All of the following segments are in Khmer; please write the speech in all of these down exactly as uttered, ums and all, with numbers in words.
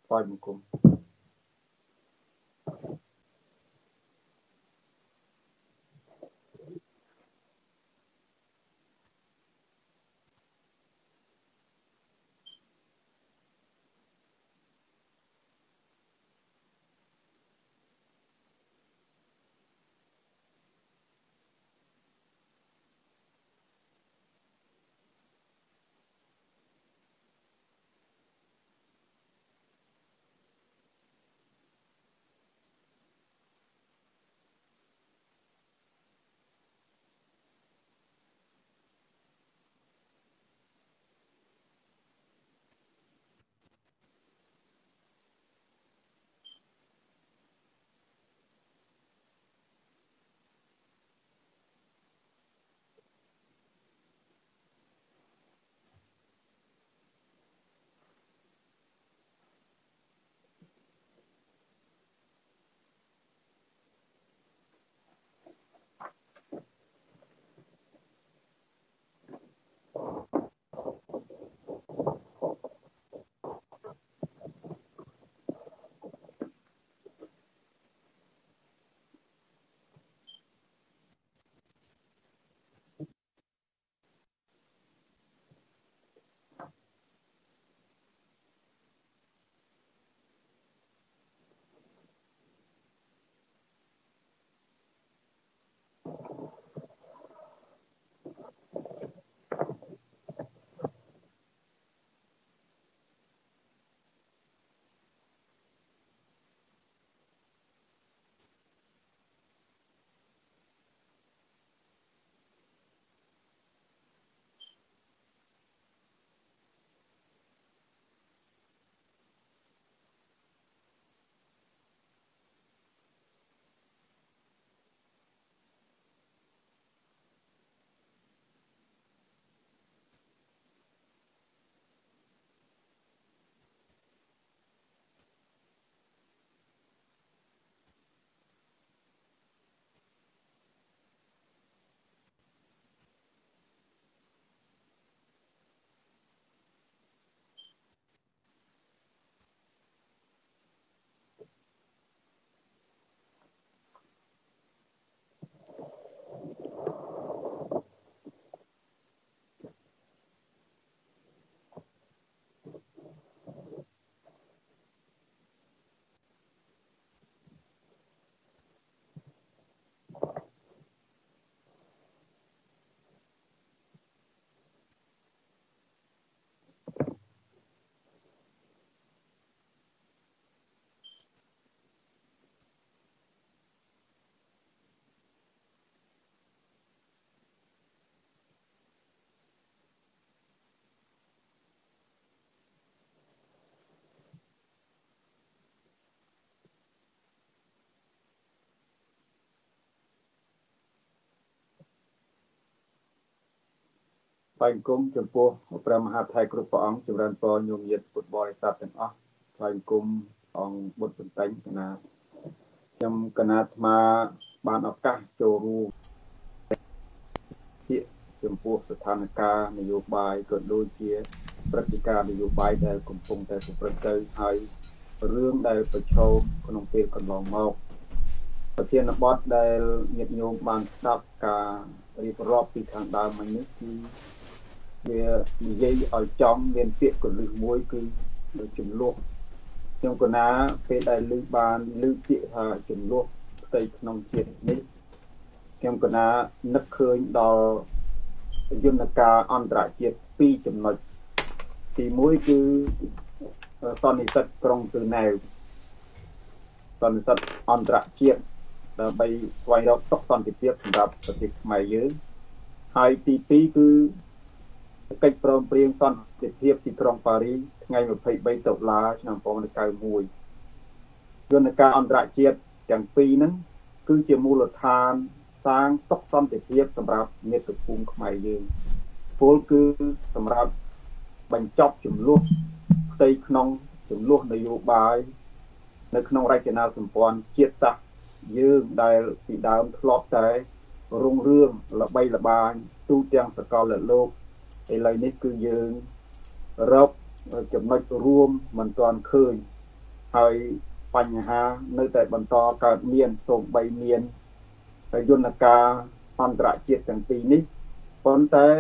ថ្វាយបង្គំ ថ្វាយបង្គំចំពោះព្រះមហាថៃគ្រប់ព្រះអង្គចម្រើនពរញោមញាតិពុទ្ធបរិស័ទទាំងអស់ថ្វាយបង្គំអង្គបុត្របន្តែងគណៈខ្ញុំគណៈអាត្មាបានឱកាសចូលរួមជាចំពោះស្ថានភាពនយោបាយក៏ដូចជាព្រឹត្តិការណ៍នយោបាយដែលកំពុងតែប្រព្រឹត្តទៅហើយរឿងដែលប្រឈមក្នុងពេលកន្លងមកប្រធានបទដែលញាតិញោមបានស្ដាប់ការរៀបរាប់ពីខាងដើមមិញនេះគឺវានិយាយឲ្យចំមានពាក្យកលឹះមួយគឺចំនួនខ្ញុំកណាពេលដែលឮបានឮពាក្យថាចំនួនផ្ទៃក្នុងជាតិនេះខ្ញុំកណានឹកឃើញដល់យន្តការអន្តរជាតិពីរចំណុចទីមួយគឺសន្និសីទក្រុងទឺណែវសន្និសីទអន្តរជាតិដើម្បីស្វែងរកសុខសន្តិភាពសម្រាប់ប្រទេសខ្មែរយើងហើយទីពីរគឺកិច្ចព្រមព្រៀងសន្តិភាពទីក្រុងប៉ារីសថ្ងៃម្ភៃបីតុលាឆ្នាំmột nghìn chín trăm chín mươi mốtយន្តការអន្តរជាតិទាំងពីរហ្នឹងគឺជាមូលដ្ឋានសាងសុខសន្តិភាពសម្រាប់មាតុភូមិខ្មែរយើងពលគឺសម្រាប់បញ្ចប់ចំនួនផ្ទៃក្នុងចំនួននយោបាយនៅក្នុងរចនាសម្ព័ន្ធជាតិសាសន៍យើងដែលពីដើមធ្លាប់តែរុងរឿងល្បីល្បាញទូទាំងសកលលោកឥឡូវនេះគឺយើងរកចំណុចរួមមិនទាន់ឃើញហើយបញ្ហានៅតែបន្តកើតមានសូម្បីមានយន្តការអន្តរជាតិទាំងពីរនេះប៉ុន្តែ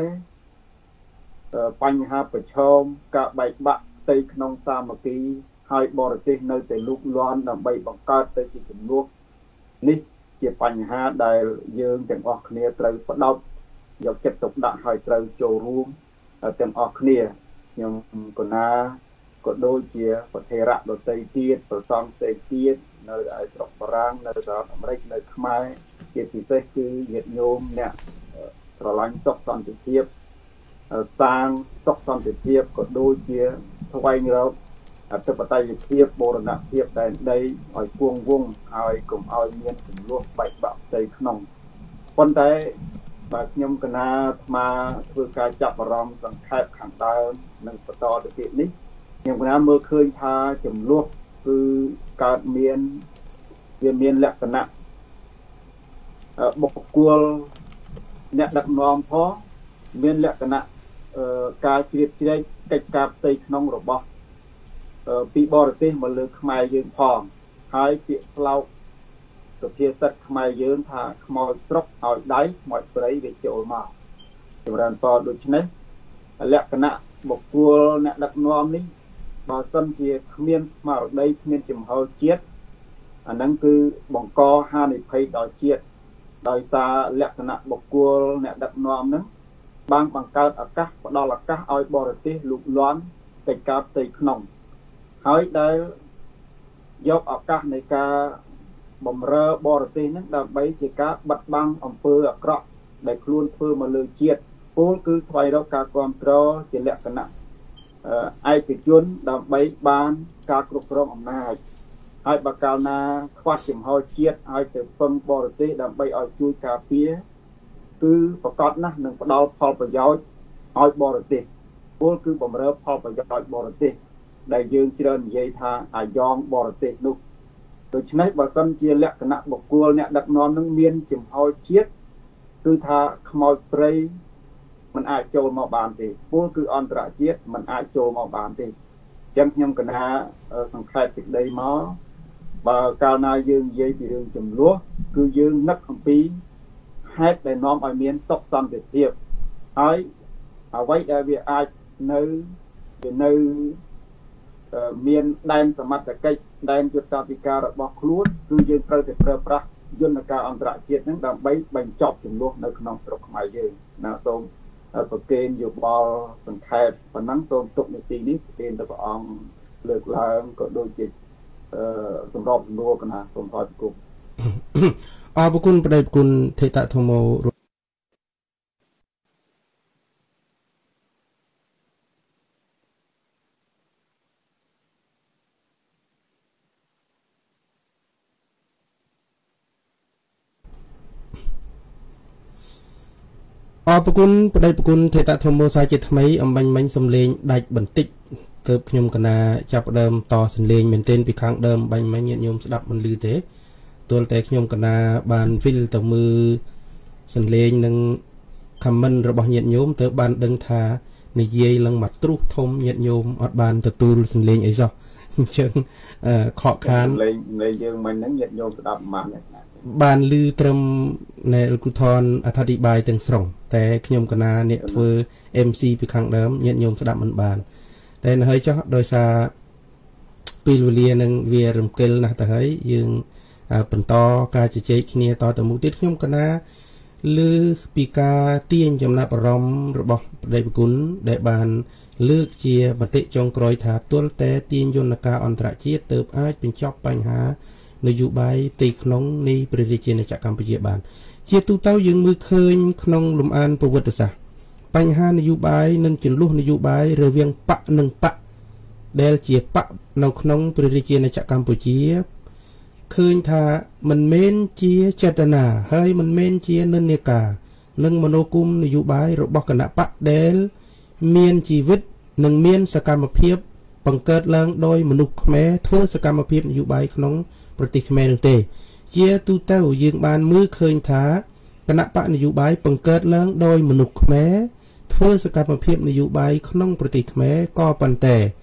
បញ្ហាប្រឈមការបែកបាក់ផ្ទៃក្នុងសាមគ្គីហើយបរទេសនៅតែលូកលាន់ដើម្បីបង្កើតទៅជាចំនួននេះជាបញ្ហាដែលយើងទាំងអស់គ្នាត្រូវផ្ដោតយកចិត្តទុកដាក់ហើយត្រូវចូលរួមទាំងអស់គ្នាខ្ញុំកណាក៏ដូចជាប្រធារៈដទៃទៀតប្រសងផ្សេងទៀតនៅឯស្រុកបារាំងនៅសហរដ្ឋអាមេរិកនៅខ្មែរជាពិសេសគឺញាតិញោមអ្នកស្រឡាញ់សុខសន្តិភាពសាងសុខសន្តិភាពក៏ដូចជាស្វែងរកអធិបតេយ្យភាពបូរណភាពតែដីឲ្យគង់វង្សហើយកុំឲ្យមានចំនួនបែកបាក់ផ្ទៃក្នុងប៉ុន្តែបាទខ្ញុំកណាអាត្មាធ្វើការចាប់អារម្មណ៍សង្ខេបខាងដើមនិងបន្តទៅទៀតនេះខ្ញុំកណាមើលឃើញថាចំនួនគឺកើតមានវាមានលក្ខណៈបុគ្គលអ្នកដឹកនាំផងមានលក្ខណៈការជ្រៀតជ្រែកកិច្ចការផ្ទៃក្នុងរបស់ពីបរទេសមកលើខ្មែរយើងផងហើយពាក្យស្លោកសុភាសិតខ្មែរយើងថាខ្មោចស្រុកឲ្យដៃខ្មោចព្រៃវាចូលមកចម្រើនពរដូច្នេះលក្ខណៈបុគ្គលអ្នកដឹកនាំនេះបើសិនជាគ្មានស្មារតីគ្មានចំហជាតិអាហ្នឹងគឺបង្កហានិភ័យដល់ជាតិដោយសារលក្ខណៈបុគ្គលអ្នកដឹកនាំហ្នឹងបានបង្កើតឱកាសផ្ដល់ឱកាសឲ្យបរទេសលូកលាន់កិច្ចការផ្ទៃក្នុងហើយដែលយកឱកាសនៃការបំរើបរទេសហ្នឹងដើម្បីជាការបិទបាំងអំពើអាក្រក់ដែលខ្លួនធ្វើមកលើជាតិពលគឺស្វែងរកការគ្រប់គ្រងជាលក្ខណៈឯកជនដើម្បីបានការគ្រប់គ្រងអំណាចហើយបើកាលណាខ្វះចំហជាតិឲ្យទៅពឹងបរទេសដើម្បីឲ្យជួយការពារគឺប្រកាសណាស់នឹងផ្ដល់ផលប្រយោជន៍ឲ្យបរទេសពលគឺបំរើផលប្រយោជន៍បរទេសដែលយើងច្រើននិយាយថាអាយ៉ងបរទេសនោះដូច្នេះបើសិនជាលក្ខណៈបុគ្គលអ្នកដឹកនាំនឹងមានចំហជាតិគឺថាខ្មោចព្រៃมันអាចចូលមកបានទេពលគឺអន្តរជាតិมันអាចចូលមកបានទេអញ្ចឹងខ្ញុំកណាសង្ខេបសេចក្តីមកបើកាលណាយើងនិយាយពីរឿងចំនួនគឺយើងនឹកអំពីហេតុដែលនាំឲ្យមានសុខសន្តិភាពហើយអ្វីដែលវាអាចនៅវានៅមានដែនសមត្ថកិច្ចដែនយុទ្ធសាស្ត្រការរបស់ខ្លួនគឺយើងត្រូវតែប្រើប្រាស់យន្តការអន្តរជាតិហ្នឹងដើម្បីបញ្ចប់ចំនួននៅក្នុងស្រុកខ្មែរយើងណាសូមប្រកេនយោបល់សង្ខេបប៉ុណ្ណឹងសូមទុកនីតិនេះប្រកេនទៅព្រះអង្គលើកឡើងក៏ដូចជាសម្របសម្រួលកណាសូមអរគុណអរគុណប្តីប្រគុណថេតធម្មអរគុណប្តីប្រគុណថេតធម្មសាជាថ្មីអំបញ្ញមិញសំលេងដាច់បន្តិចទើបខ្ញុំកណាចាប់ដើមតសំលេងមែនទែនពីខាងដើមបាញ់មិញញាតិញោមស្ដាប់មិនឮទេទល់តែខ្ញុំកណាបានវិលទៅមើលសំលេងនិង comment របស់ញាតិញោមទើបបានដឹងថានិយាយឡើងមកទ្រុសធំញាតិញោមអត់បានទទួលសំលេងអីសោះអញ្ចឹងខកខានសំលេងលេងយើងមិញហ្នឹងញាតិញោមស្ដាប់មិនបានបានឮត្រឹមណែលោកគ្រូថនអធិប្បាយទាំងស្រុងតែខ្ញុំកណាអ្នកធ្វើ em xê ពីខាងដើមញាតិញោមស្ដាប់មិនបានតែនៅហើយចុះដោយសារពេលវេលានឹងវារំកិលណាស់ទៅហើយយើងបន្តការជជែកគ្នាតទៅមុខទៀតខ្ញុំកណាលើពីការទាញចំណាប់អារម្មណ៍របស់ប្តីប្រគុណដែលបានលើកជាមតិចុងក្រោយថាទល់តែទាញយន្តការអន្តរជាតិទើបអាចបញ្ចប់បញ្ហានយោបាយទីក្នុងនៃព្រះរាជាណាចក្រកម្ពុជាបានជាទូទៅយើងមើលឃើញក្នុងលំអានប្រវត្តិសាស្ត្របញ្ហានយោបាយនិងចំនួននយោបាយរវាងបកនិងបកដែលជាបកនៅក្នុងព្រះរាជាណាចក្រកម្ពុជាឃើញថាមិនមែនជាចេតនាហើយមិនមែនជានិន្នាការនិងមនោគមនយោបាយរបស់គណៈបកដែលមានជីវិតនិងមានសកម្មភាពបង្កើតឡើងដោយមនុស្សខ្មែរធ្វើសកម្មភាពនយោបាយក្នុងប្រទេសខ្មែរនោះទេជាទូទៅយើងបានមើលឃើញថាគណៈបកនយោបាយបង្កើតឡើងដោយមនុស្សខ្មែរធ្វើសកម្មភាពនយោបាយក្នុងប្រទេសខ្មែរក៏ប៉ុន្តែ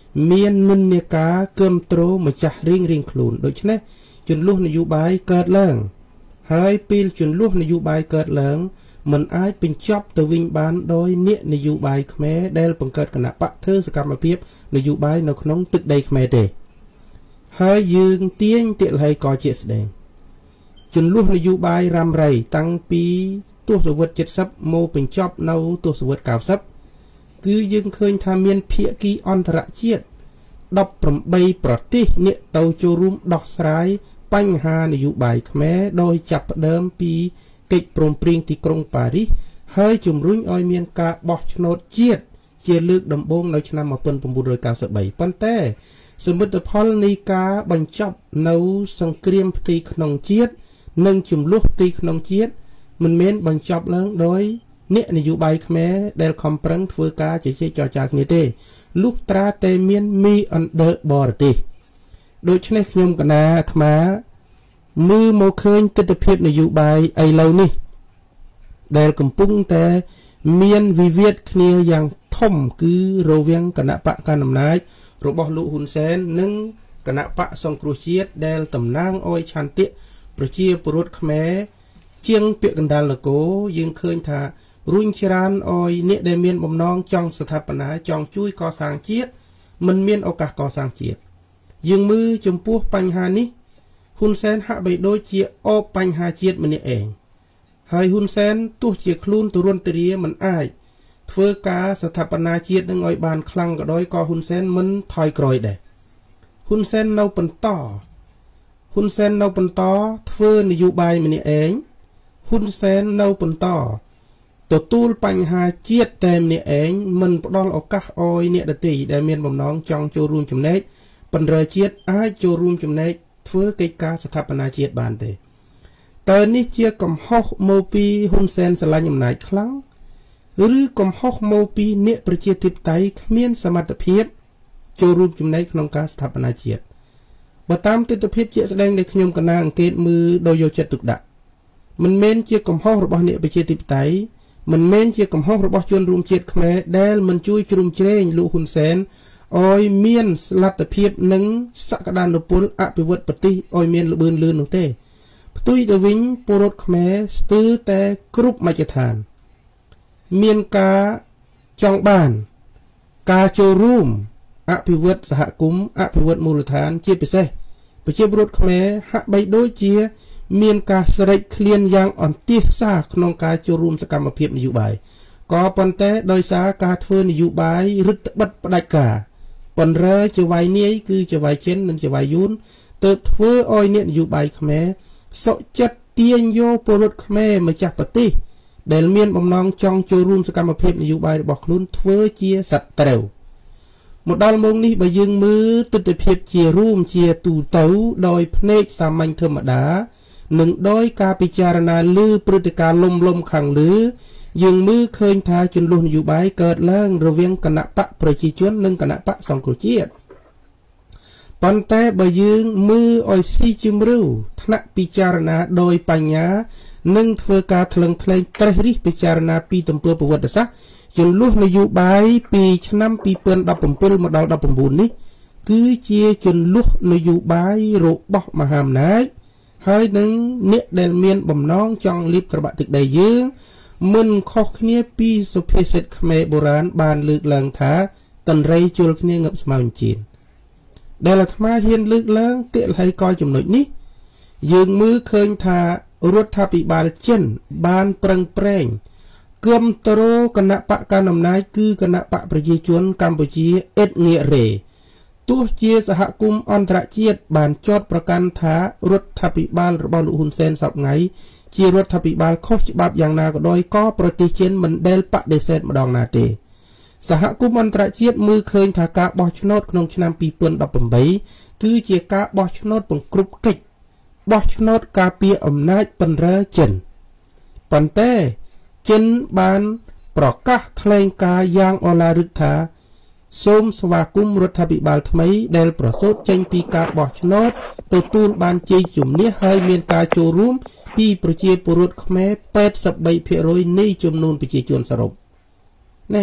មាននិន្នាការគំត្រូលម្ចាស់រៀងរៀងខ្លួនដូច្នេះជន្លោះនយោបាយកើតឡើងហើយពេលជន្លោះនយោបាយកើតឡើងមិនអាចបញ្ចប់ទៅវិញបានដោយអ្នកនយោបាយខ្មែរដែលបង្កើតគណៈបកធ្វើសកម្មភាពនយោបាយនៅក្នុងទឹកដីខ្មែរទេហើយយើងទាញទាក់លហីក៏ជាស្ដែងជន្លោះនយោបាយរ៉ាំរ៉ៃតាំងពីទសវត្សរ៍เจ็ดสิบមកបញ្ចប់នៅទសវត្សរ៍เก้าสิบគឺយើងឃើញថាមានភាគីអន្តរជាតិដប់ប្រាំបីប្រទេសអ្នកទៅចូលរួមដោះស្រាយបញ្ហានយោបាយខ្មែរដោយចាប់ផ្ដើមពីកិច្ចព្រមព្រៀងទីក្រុងប៉ារីសហើយជំរុញឲ្យមានការបោះឆ្នោតជាតិជាលើកដំបូងនៅឆ្នាំmột nghìn chín trăm chín mươi baប៉ុន្តែសមិទ្ធផលនៃការបញ្ចប់នៅសង្គ្រាមផ្ទៃក្នុងជាតិនិងចំនួនផ្ទៃក្នុងជាតិមិនមែនបញ្ចប់ឡើងដោយអ្នកនយោបាយខ្មែរដែលខំប្រឹងធ្វើការជជែកចរចាគ្នាទេលុះត្រាតែមានមីអន្តរបរទេសដូច្នេះខ្ញុំកណាអាត្មាមើលមកឃើញទស្សនវិជ្ជានយោបាយឥឡូវនេះដែលកំពុងតែមានវិវាទគ្នាយ៉ាងធំគឺរវាងគណៈបកកណ្ដាលអំណាចរបស់លោកហ៊ុនសែននិងគណៈបកសង្គ្រោះជាតិដែលតំណាងអយឆន្ទៈប្រជាពលរដ្ឋខ្មែរជាងពាក្យកណ្ដាលនគរយើងឃើញថារុញច្រានអយអ្នកដែលមានបំណងចង់ស្ថាបនាចង់ជួយកសាងជាតិមិនមានឱកាសកសាងជាតិយើងមើលចំពោះបញ្ហានេះហ៊ុនសែនហាក់បីដូចជាអបបញ្ហាជាតិម្នាក់ឯងហើយហ៊ុនសែនទោះជាខ្លួនទុរន្ទរាមិនអាចធ្វើការស្ថាបនាជាតិនឹងឲ្យបានខ្លាំងក៏ដោយក៏ហ៊ុនសែនមិនថយក្រោយដែរហ៊ុនសែននៅបន្តហ៊ុនសែននៅបន្តធ្វើនយោបាយម្នាក់ឯងហ៊ុនសែននៅបន្តទទួលបញ្ហាជាតិតែម្នាក់ឯងមិនផ្ដល់ឱកាសឲ្យអ្នកដទៃដែលមានបំណងចង់ចូលរួមចំណែកបណ្ដាជាតិអាចចូលរួមចំណែកធ្វើកិច្ចការស្ថាបនាជាតិបានទេតើនេះជាកំហុសមកពីហ៊ុនសែនស្រឡាញ់អំណាចខ្លាំងឬកំហុសមកពីអ្នកប្រជាធិបតេយ្យគ្មានសមត្ថភាពចូលរួមចំណែកក្នុងការស្ថាបនាជាតិបើតាមទស្សនវិជ្ជាជាក់ស្ដែងដែលខ្ញុំកណាអង្កេតមើលដោយយកចិត្តទុកដាក់មិនមែនជាកំហុសរបស់អ្នកប្រជាធិបតេយ្យមិនមែនជាកំហុសរបស់ជនរួមជាតិខ្មែរដែលមិនជួយជ្រោមជ្រែងលោកហ៊ុនសែនឲ្យមានលទ្ធភាពនិងសក្តានុពលអភិវឌ្ឍប្រទេសឲ្យមានល្បឿនលឿននោះទេផ្ទុយទៅវិញពលរដ្ឋខ្មែរស្ទើរតែគ្រប់មជ្ឈដ្ឋានមានការចង់បានការចូលរួមអភិវឌ្ឍសហគមន៍អភិវឌ្ឍមូលដ្ឋានជាពិសេសប្រជាពលរដ្ឋខ្មែរហាក់បីដូចជាមានការស្រេកឃ្លានយ៉ាងអន្ទះសាក្នុងការចូលរួមសកម្មភាពនយោបាយក៏ប៉ុន្តែដោយសារការធ្វើនយោបាយរឹតបន្តឹងផ្ដាច់ការប៉ុន្តែជាវាយនាយគឺជាវាយចិននិងជាវាយយួនទើបធ្វើឲ្យអ្នកនយោបាយខ្មែរសុខចិត្តទាញយកពលរដ្ឋខ្មែរម្ចាស់ប្រទេសដែលមានបំណងចង់ចូលរួមសកម្មភាពនយោបាយរបស់ខ្លួនធ្វើជាសត្រូវមកដល់ម៉ោងនេះបើយើងមើលទស្សនវិជ្ជាជារួមជាទូទៅដោយភ្នែកសាមញ្ញធម្មតានិងដោយការពិចារណាលើព្រឹត្តិការណ៍លំលំខាងលើយើងមើលឃើញថាជន្លោះនយោបាយកើតឡើងរវាងគណៈបកប្រជាជននិងគណៈបកសង្គ្រោះជាតិប៉ុន្តែបើយើងមើលឲ្យស៊ីជម្រៅថ្នាក់ពិចារណាដោយបញ្ញានិងធ្វើការថ្លឹងថ្លែងត្រេះរិះពិចារណាពីទំព័រប្រវត្តិសាស្ត្រជន្លោះនយោបាយពីឆ្នាំពីរពាន់ដប់ប្រាំពីរមកដល់ដប់ប្រាំបួននេះគឺជាជន្លោះនយោបាយរបស់មហាអំណាចហើយនឹងអ្នកដែលមានបំណងចង់លៀបត្របាក់ទឹកដីយើងមិនខុសគ្នាពីសុភាសិតខ្មែរបុរាណបានលើកឡើងថាតន្ត្រីជុលគ្នាងឹបស្មៅជៀនដែលអាត្មាហ៊ានលើកឡើងទាក់លហើយក៏ចំណុចនេះយើងមើលឃើញថារដ្ឋាភិបាលចិនបានប្រឹងប្រែងគាំទ្រគណៈបកកណ្ដាលអំណាចគឺគណៈបកប្រជាជនកម្ពុជាអេតងាករេទោះជាសហគមន៍អន្តរជាតិបានចោទប្រកាន់ថារដ្ឋាភិបាលរបស់លោកហ៊ុនសែនសពថ្ងៃជារដ្ឋាភិបាលខុសច្បាប់យ៉ាងណាក៏ដោយក៏ប្រទេសចិនមិនដែលបដិសេធម្ដងណាទេសហគមន៍អន្តរជាតិមើលឃើញថាការបោះឆ្នោតក្នុងឆ្នាំពីរពាន់ដប់ប្រាំបីគឺជាការបោះឆ្នោតបង្ក្រប់កិច្ចបោះឆ្នោតការពារអំណាចបណ្រើចិនប៉ុន្តែចិនបានប្រកាសថ្លែងការណ៍យ៉ាងអឡារឹកថាសូមស្វាគមន៍រដ្ឋាភិបាលថ្មីដែលប្រសូតចេញពីការបោះឆ្នោតទទួលបានជ័យជំនះហើយមានការចូលរួមពីប្រជាពលរដ្ឋខ្មែរ แปดสิบสามភាគរយ នៃចំនួនប្រជាជនសរុបណែ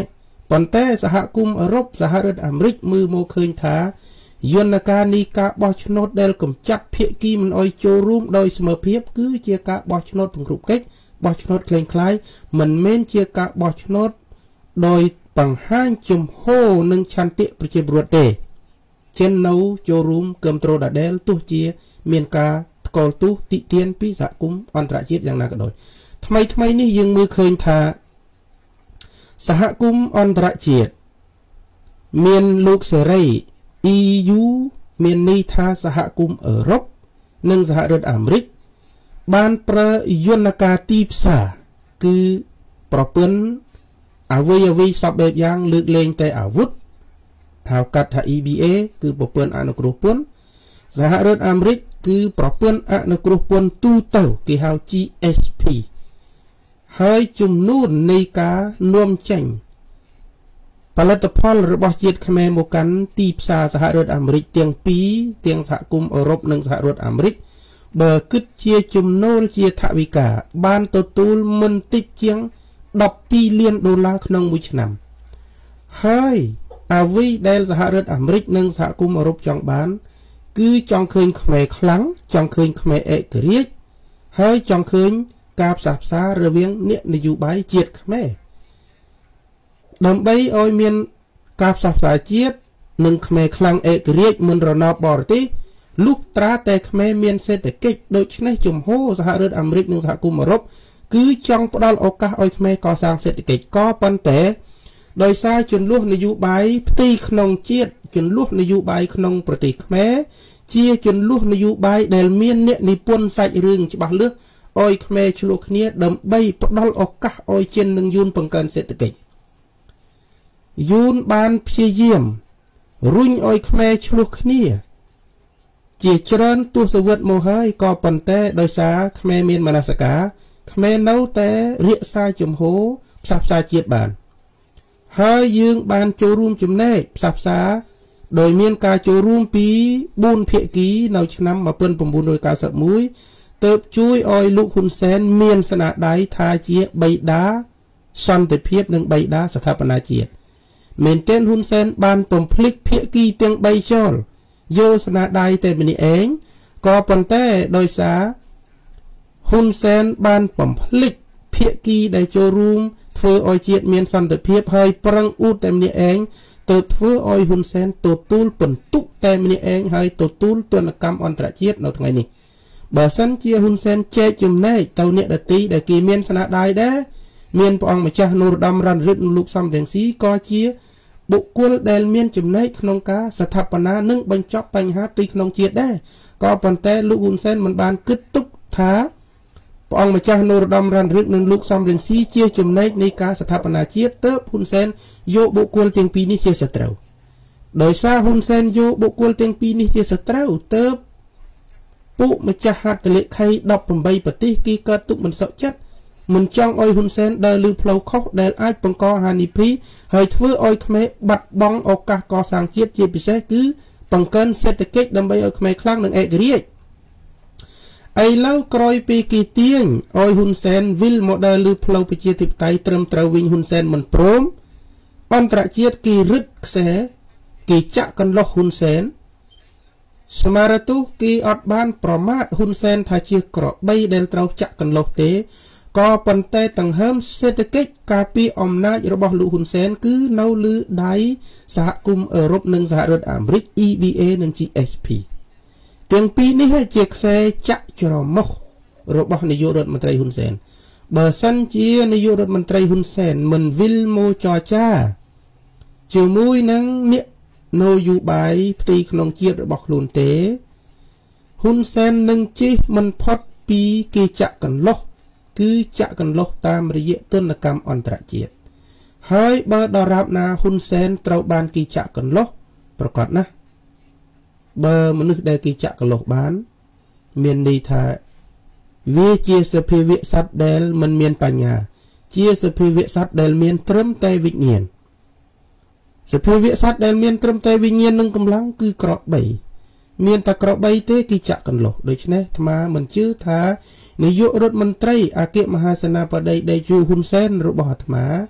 ប៉ុន្តែសហគមន៍អឺរ៉ុបសហរដ្ឋអាមេរិកមើលមកឃើញថាយន្តការនៃការបោះឆ្នោតដែលកម្ចាត់ភាគីមិនអោយចូលរួមដោយសមភាពគឺជាការបោះឆ្នោតពង្រប់កិច្ចបោះឆ្នោតក្លែងក្លាយមិនមែនជាការបោះឆ្នោតដោយបង្ហាញជំហរនិងឆន្ទៈប្រជាពលរដ្ឋទេចិននៅចូលរួមគ្រប់គ្រងដដែលទោះជាមានការថ្កោលទោសតិទានពីសហគមន៍អន្តរជាតិយ៉ាងណាក៏ដោយថ្មីថ្មីនេះយើងមើលឃើញថាសហគមន៍អន្តរជាតិមានលោកសេរី អ៊ី យូ មានន័យថាសហគមន៍អឺរ៉ុបនិងសហរដ្ឋអាមេរិកបានប្រើយន្តការទីផ្សារគឺប្រពន្ធអ្វីអ្វីសពបែបយ៉ាងលើកលែងតែអាវុធហៅកាត់ថា អ៊ី ប៊ី เอ គឺប្រពន្ធអនុគ្រោះពន្ធសហរដ្ឋអាមេរិកគឺប្រពន្ធអនុគ្រោះពន្ធទូទៅគេហៅ ជី เอส พี ហើយចំនួននៃការនាំចេញផលិតផលរបស់ជាតិខ្មែរមកកាន់ទីផ្សារសហរដ្ឋអាមេរិកទាំងពីរទាំងសហគមន៍អឺរ៉ុបនិងសហរដ្ឋអាមេរិកបើគិតជាចំណូលជាថវិកាបានទទួលមិនតិចជាងដប់ពីរលានដុល្លារក្នុងមួយឆ្នាំហើយអ្វីដែលសហរដ្ឋអាមេរិកនិងសហគមន៍អឺរ៉ុបចង់បានគឺចង់ឃើញខ្មែរខ្លាំងចង់ឃើញខ្មែរឯករាជ្យហើយចង់ឃើញការផ្សះផ្សារវាងអ្នកនយោបាយជាតិខ្មែរដើម្បីឲ្យមានការផ្សះផ្សាជាតិនិងខ្មែរខ្លាំងឯករាជ្យមិនរណបបរទេសលុះត្រាតែខ្មែរមានសេដ្ឋកិច្ចដូច្នេះជំហរសហរដ្ឋអាមេរិកនិងសហគមន៍អឺរ៉ុបគឺចង់ផ្ដល់ឱកាសឲ្យខ្មែរកសាងសេដ្ឋកិច្ចក៏ប៉ុន្តែដោយសារចំនួននយោបាយផ្ទៃក្នុងជាតិចំនួននយោបាយក្នុងប្រទេសខ្មែរជាចំនួននយោបាយដែលមានអ្នកនិពន្ធសាច់រឿងច្បាស់លាស់ឲ្យខ្មែរឆ្លោះគ្នាដើម្បីផ្ដល់ឱកាសឲ្យចិននិងយួនបង្កើនសេដ្ឋកិច្ចយួនបានព្យាយាមរុញឲ្យខ្មែរឆ្លោះគ្នាជាច្រើនទសវត្សរ៍មកហើយក៏ប៉ុន្តែដោយសារខ្មែរមានមនសិការខ្មែរនៅតែរក្សាជំហរផ្សះផ្សាជាតិបានហើយយើងបានចូលរួមចំណែកផ្សះផ្សាដោយមានការចូលរួមពីបួនភាគីនៅឆ្នាំmột nghìn chín trăm chín mươi mốtទើបជួយឲ្យលោកហ៊ុនសែនមានស្នាដៃថាជាបិតាសន្តិភាពនិងបិតាស្ថាបនាជាតិមែនទែនហ៊ុនសែនបានបំភ្លេចភាគីទាំងបីចោលយកស្នាដៃតែម្នាក់ឯងក៏ប៉ុន្តែដោយសារហ៊ុនសែនបានបំភ្លេចភាគីដែលចូលរួមធ្វើឲ្យជាតិមានសន្តិភាពហើយប្រឹងអ៊ូតតែម្នាក់ឯងទើបធ្វើឲ្យហ៊ុនសែនទទួលបន្ទុកតែម្នាក់ឯងហើយទទួលទណ្ឌកម្មអន្តរជាតិនៅថ្ងៃនេះបើសិនជាហ៊ុនសែនចែកចំណែកទៅអ្នកដទៃដែលគេមានស្នាដៃដែរមានព្រះអង្គម្ចាស់នរោត្តមរណរដ្ឋនិងលោកសំរងស៊ីក៏ជាបុគ្គលដែលមានចំណែកក្នុងការស្ថាបនានិងបញ្ចប់បញ្ហាទីក្នុងជាតិដែរក៏ប៉ុន្តែលោកហ៊ុនសែនមិនបានគិតទុកថាព្រះអង្គម្ចាស់នរោត្តមរណរដ្ឋនិងលោកសំរងស៊ីជាចំណែកនៃការស្ថាបនាជាតិទើបហ៊ុនសែនយកបុគ្គលទាំងពីរនេះជាសត្រូវដោយសារហ៊ុនសែនយកបុគ្គលទាំងពីរនេះជាសត្រូវទើបពុកម្ចាស់ហត្ថលេខីដប់ប្រាំបីប្រទេសគេកើតទុកមិនសុខចិត្តមិនចង់ឲ្យហ៊ុនសែនដើរលើផ្លូវខុសដែលអាចបង្កហានិភ័យហើយធ្វើឲ្យខ្មែរបាត់បង់ឱកាសកសាងជាតិជាពិសេសគឺបង្កើនសេដ្ឋកិច្ចដើម្បីឲ្យខ្មែរខ្លាំងនិងឯករាជ្យឥឡូវក្រោយពីគេទាញឲ្យហ៊ុនសែនវិលមកដើរលើផ្លូវប្រជាធិបតេយ្យត្រឹមត្រូវវិញហ៊ុនសែនមិនព្រមអន្តរជាតិគេរឹតខ្សែគេចាក់កន្លោះហ៊ុនសែនស្មារតីគេអត់បានប្រមាថហ៊ុនសែនថាជាក្របីដែលត្រូវចាក់កន្លោះទេក៏ប៉ុន្តែដង្ហើមសេដ្ឋកិច្ចការពារអំណាចរបស់លោកហ៊ុនសែនគឺនៅលើដៃសហគមន៍អឺរ៉ុបនិងសហរដ្ឋអាមេរិក អ៊ី ប៊ី เอ និង ជី เอส พี ទាំងពីរនេះជាខ្សែចាក់ច្រមុះរបស់នាយករដ្ឋមន្ត្រីហ៊ុនសែនបើសិនជានាយករដ្ឋមន្ត្រីហ៊ុនសែនមិនវិលមកចរចាជាមួយនឹងអ្នកនយោបាយផ្ទៃក្នុងជាតិរបស់ខ្លួនទេហ៊ុនសែននឹងជិះមិនផុតពីគេចាក់កន្លោះគឺចាក់កន្លោះតាមរយៈទណ្ឌកម្មអន្តរជាតិហើយបើដរាបណាហ៊ុនសែនត្រូវបានគេចាក់កន្លោះប្រកាសណាស់បើមនុស្សដែលគេចាក់កន្លោះបានមានន័យថាវាជាសភាវៈសត្វដែលមិនមានបញ្ញាជាសភាវៈសត្វដែលមានត្រឹមតែវិញ្ញាណសភាវៈសត្វដែលមានត្រឹមតែវិញ្ញាណនិងកម្លាំងគឺក្របីមានតែក្របីទេគេចាក់កន្លោះដូច្នេះអាត្មាមិនជឿថានាយករដ្ឋមន្ត្រីអគ្គមហាសេនាបតីដេជោហ៊ុនសែនរបស់អាត្មា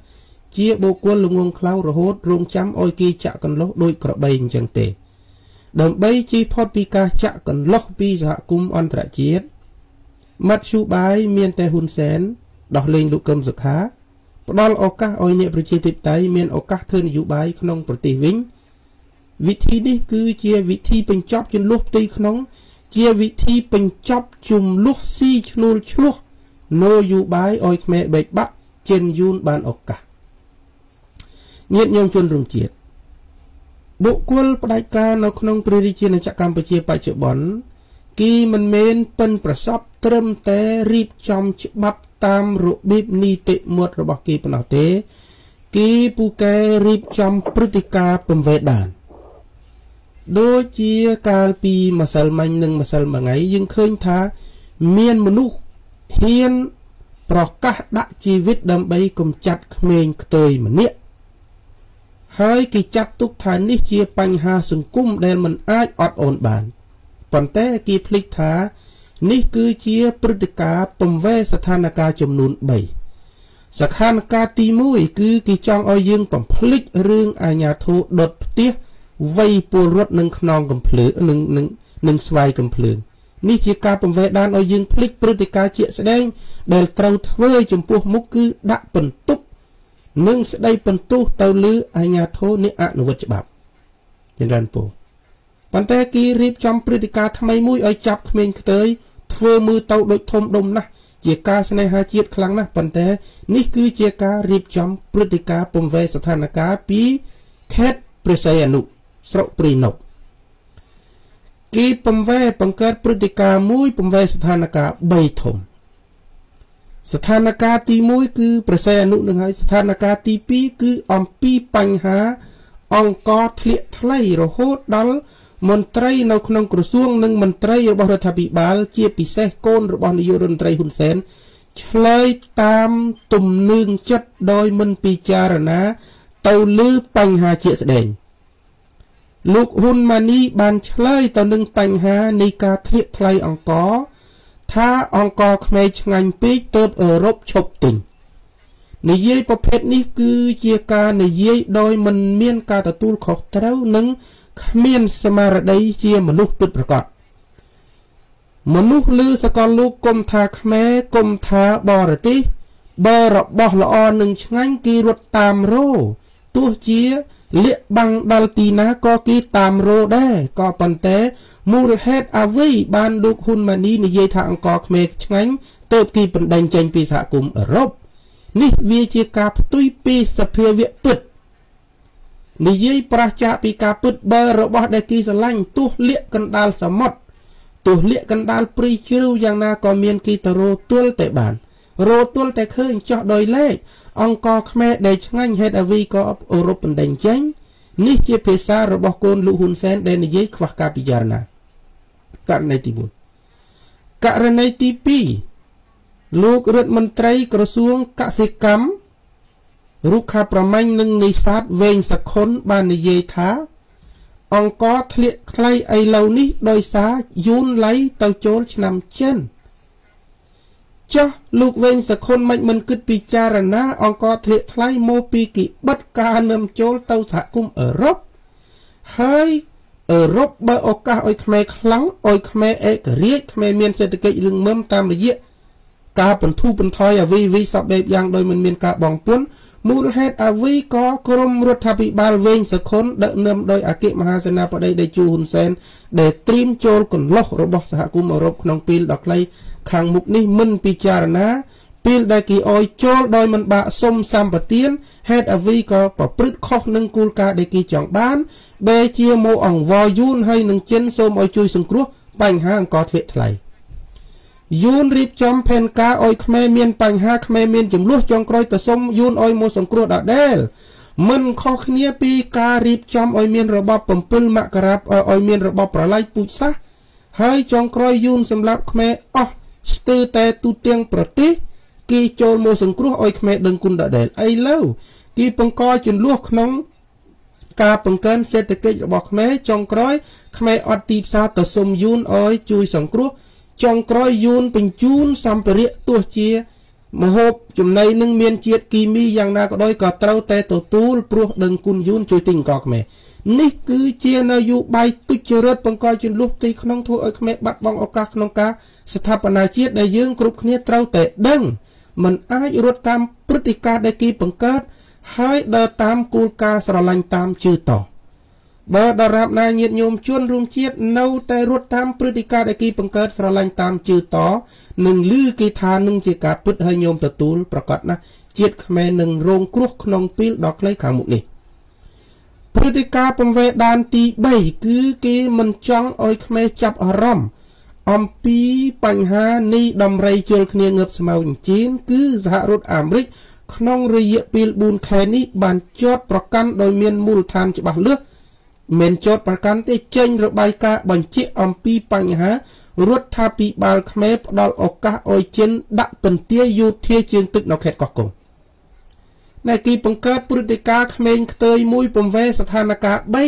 ជាបុគ្គលល្ងងខ្លៅរហូតរងចាំឲ្យគេចាក់កន្លុះដោយក្របីអញ្ចឹងទេដើម្បីជៀសផុតពីការចាក់កន្លុះពីសហគមន៍អន្តរជាតិមធ្យោបាយមានតែហ៊ុនសែនដោះលែងលោកកឹមសុខាផ្ដល់ឱកាសឲ្យអ្នកប្រជាធិបតេយ្យមានឱកាសធ្វើនយោបាយក្នុងប្រទេសវិញវិធីនេះគឺជាវិធីបញ្ចប់ជម្លោះផ្ទៃក្នុងជាវិធីបញ្ចប់ជម្លោះស៊ីឈ្នួលឆ្លោះនយោបាយឲ្យខ្មែរបែកបាក់ចិនយូនបានឱកាសញាតិញោមជនរួមជាតិបុគ្គលផ្ដាច់ការនៅក្នុងព្រះរាជាណាចក្រកម្ពុជាបច្ចុប្បន្នគេមិនមែនប៉ិនប្រសពត្រឹមតែរៀបចំច្បាប់តាមរបៀបនីតិមាត្ររបស់គេប៉ុណ្ណោះទេគេពូកែរៀបចំព្រឹត្តិការណ៍ពំវេដានដូចជាកាលពីម្សិលមិញនិងម្សិលមួយថ្ងៃយើងឃើញថាមានមនុស្សហ៊ានប្រកាសដាក់ជីវិតដើម្បីកំចាត់ក្មេងខ្ទើយម្នាក់ហើយគេចាត់ទុកថានេះជាបញ្ហាសង្គមដែលមិនអាចអត់អូនបានប៉ុន្តែគេភ្លេចថានេះគឺជាព្រឹត្តិការណ៍ពំវេស្ថានភាពចំនួនបីស្ថានភាពទីមួយគឺគេចង់ឲ្យយើងបំភ្លេចរឿងអាញាធរដុតផ្ទះវ័យពលរដ្ឋនឹងខ្នងកំភ្លើនឹងនឹងនឹងស្វាយកំភ្លើនេះជាការពំវេដានឲ្យយើងភ្លេចព្រឹត្តិការណ៍ជាក់ស្ដែងដែលត្រូវធ្វើចំពោះមុខគឺដាក់បន្ទុកនិងស្ដីបន្ទោសទៅលើអាញាធរនៃអនុវត្តច្បាប់ចម្រើនពរប៉ុន្តែគេរៀបចំព្រឹត្តិការណ៍ថ្មីមួយឲ្យចាប់ក្មេងខ្ទើយធ្វើមើលទៅដូចធំដុំណាស់ជាការស្នេហាជាតិខ្លាំងណាស់ប៉ុន្តែនេះគឺជាការរៀបចំព្រឹត្តិការណ៍ពំវេស្ថានភាពពីខេត្តព្រះសីហនុស្រុកព្រីនុកគេពំវេបង្កើតព្រឹត្តិការណ៍មួយពំវេស្ថានភាពបីធំស្ថានភាពទីមួយគឺព្រះសីហនុនឹងហើយស្ថានភាពទីពីរគឺអំពីបញ្ហាអង្គធ្លាក់ថ្លៃរហូតដល់មន្ត្រីនៅក្នុងក្រសួងនិងមន្ត្រីរបស់រដ្ឋាភិបាលជាពិសេសកូនរបស់នាយករដ្ឋមន្ត្រីហ៊ុនសែនឆ្លើយតាមទំនឹងចិត្តដោយមិនពិចារណាទៅលើបញ្ហាជាក់ស្ដែងលោកហ៊ុនម៉ាណីបានឆ្លើយទៅនឹងបញ្ហានៃការធ្លាក់ថ្លៃអង្គថាអង្គក្មេងឆ្ងាញ់ពេកទើបអឺរ៉ុបឈប់ទិញនិយាយប្រភេទនេះគឺជាការនិយាយដោយមិនមានការទទួលខុសត្រូវនិងគ្មានស្មារតីជាមនុស្សពិតប្រាកដមនុស្សឮសកលលោកគុំថាខ្មែរគុំថាបរទេសបើរបស់ល្អនឹងឆ្ងាញ់គេរត់តាមរោទោះជាលាក់បាំងដល់ទីណាក៏គេតាមរោដែរក៏ប៉ុន្តែមូលហេតុអ្វីបានលោកហ៊ុនម៉ាណីនិយាយថាអង្គខ្មែរឆ្ងាញ់ទើបគេបណ្ដេញចេញពីសហគមន៍អឺរ៉ុបនេះវាជាការផ្ទុយពីសភាវៈពិតនិយាយប្រឆាចពីការពិតបើរបស់ដែលគេស្រឡាញ់ទោះលាក់កណ្ដាលសមុទ្រទោះលាក់កណ្ដាលព្រៃជ្រៅយ៉ាងណាក៏មានគេទៅរោទល់តែបានរោទល់តែឃើញចោះដោយលេខអង្គខ្មែរដែលឆ្ងាញ់ហេតុអ្វីក៏អឺរ៉ុបបណ្ដេញចេញនេះជាភាសារបស់កូនលោកហ៊ុនសែនដែលនិយាយខ្វះការពិចារណាករណីទីមួយករណីទីពីរលោករដ្ឋមន្ត្រីក្រសួងកសិកម្មរុក្ខាប្រមាញ់និងនេសាទវែងសខុនបាននិយាយថាអង្គធ្លាក់ថ្លៃឥឡូវនេះដោយសារយូនឡៃទៅចូលឆ្នាំចិនចុះលោកវែងសខុនមិនមិនគិតពិចារណាអង្គធ្លាក់ថ្លៃមកពីគិបិតការនាំចូលទៅសហគមន៍អឺរ៉ុបហើយអឺរ៉ុបបើឱកាសឲ្យខ្មែរខ្លាំងឲ្យខ្មែរឯករាជ្យខ្មែរមានសេដ្ឋកិច្ចរឹងមាំតាមរយៈការបន្ធូរបន្ថយអ្វីៗសពបែបយ៉ាងដោយមិនមានការបងពុនមូលហេតុអ្វីក៏ក្រមរដ្ឋាភិបាលវែងសខុនដឹកនាំដោយអគ្គមហាសេនាបតីតេជោហ៊ុនសែនដែលត្រៀមចូលកន្លោះរបស់សហគមន៍អឺរ៉ុបក្នុងពេលដ៏ខ្លីខាងមុខនេះមិនពិចារណាពេលដែលគេអោយចូលដោយមិនបាក់សុំសម្បទានហេតុអ្វីក៏ប្រព្រឹត្តខុសនឹងគោលការណ៍ដែលគេចង់បានបែជាមកអង្វរយូនហើយនឹងចិនសូមឲ្យជួយសង្គ្រោះបញ្ហាអង្គធ្លាក់ថ្លៃយូនរៀបចំផែនការឲ្យខ្មែរមានបញ្ហាខ្មែរមានចំនួនចុងក្រោយទៅសុំយូនឲ្យមកសង្គ្រោះដដែលមិនខុសគ្នាពីការរៀបចំឲ្យមានរបប7មករាឲ្យមានរបបប្រល័យពូជសាសន៍ហើយចុងក្រោយយូនសម្រាប់ខ្មែរអស់ស្ទើរតែទូទាំងប្រទេសគេចូលមកសង្គ្រោះឲ្យខ្មែរដឹងគុណដដែលឥឡូវគេបង្កចំនួនក្នុងការបង្កើនសេដ្ឋកិច្ចរបស់ខ្មែរចុងក្រោយខ្មែរអត់ទីផ្សារទៅសុំយូនឲ្យជួយសង្គ្រោះចុងក្រោយយូនបញ្ជូនសម្ភារៈទោះជាម្ហូបចំណីនឹងមានជាតិគីមីយ៉ាងណាក៏ដោយក៏ត្រូវតែទទួលព្រោះដឹងគុណយូនជួយទិញអង្គខ្មែរនេះគឺជានយោបាយទុច្ចរិតបង្កជាលុះទីក្នុងធ្វើឲ្យខ្មែរបាត់បង់ឱកាសក្នុងការស្ថាបនាជាតិដែលយើងគ្រប់គ្នាត្រូវតែដឹងមិនអាចរត់តាមព្រឹត្តិការណ៍ដែលគេបង្កើតហើយដើរតាមគោលការណ៍ស្រឡាញ់តាមជឿតោះបើដរាបណាញាតិញោមជនរួមជាតិនៅតែរត់តាមព្រឹត្តិការណ៍ដែលគេបង្កើតស្រឡាញ់តាមជឿតោះនឹងឮគេថានឹងជាការពិតហើយញោមទទួលប្រកាសណាជាតិខ្មែរនឹងរងគ្រោះក្នុងពេលដ៏ខ្លីខាងមុខនេះព្រឹត្តិការណ៍ពង្វេដានទី3គឺគេមិនចង់ឲ្យខ្មែរចាប់អារម្មណ៍អំពីបញ្ហានេះដំរីជលគ្នាងើបស្មៅជៀនគឺសហរដ្ឋអាមេរិកក្នុងរយៈពេល4ខែនេះបានចោទប្រកាន់ដោយមានមូលដ្ឋានច្បាស់លាស់មិនចោទប្រកាន់ទេចេញរបាយការណ៍បញ្ជាក់អំពីបញ្ហារដ្ឋាភិបាលខ្មែរផ្ដល់ឱកាសឲ្យចិនដាក់ពន្ទាយោធាជើងទឹកនៅខេត្តកោះកុងនៅគីបង្កើតព្រឹត្តិការណ៍ក្មេងខ្ទើយមួយពំវែស្ថានភាព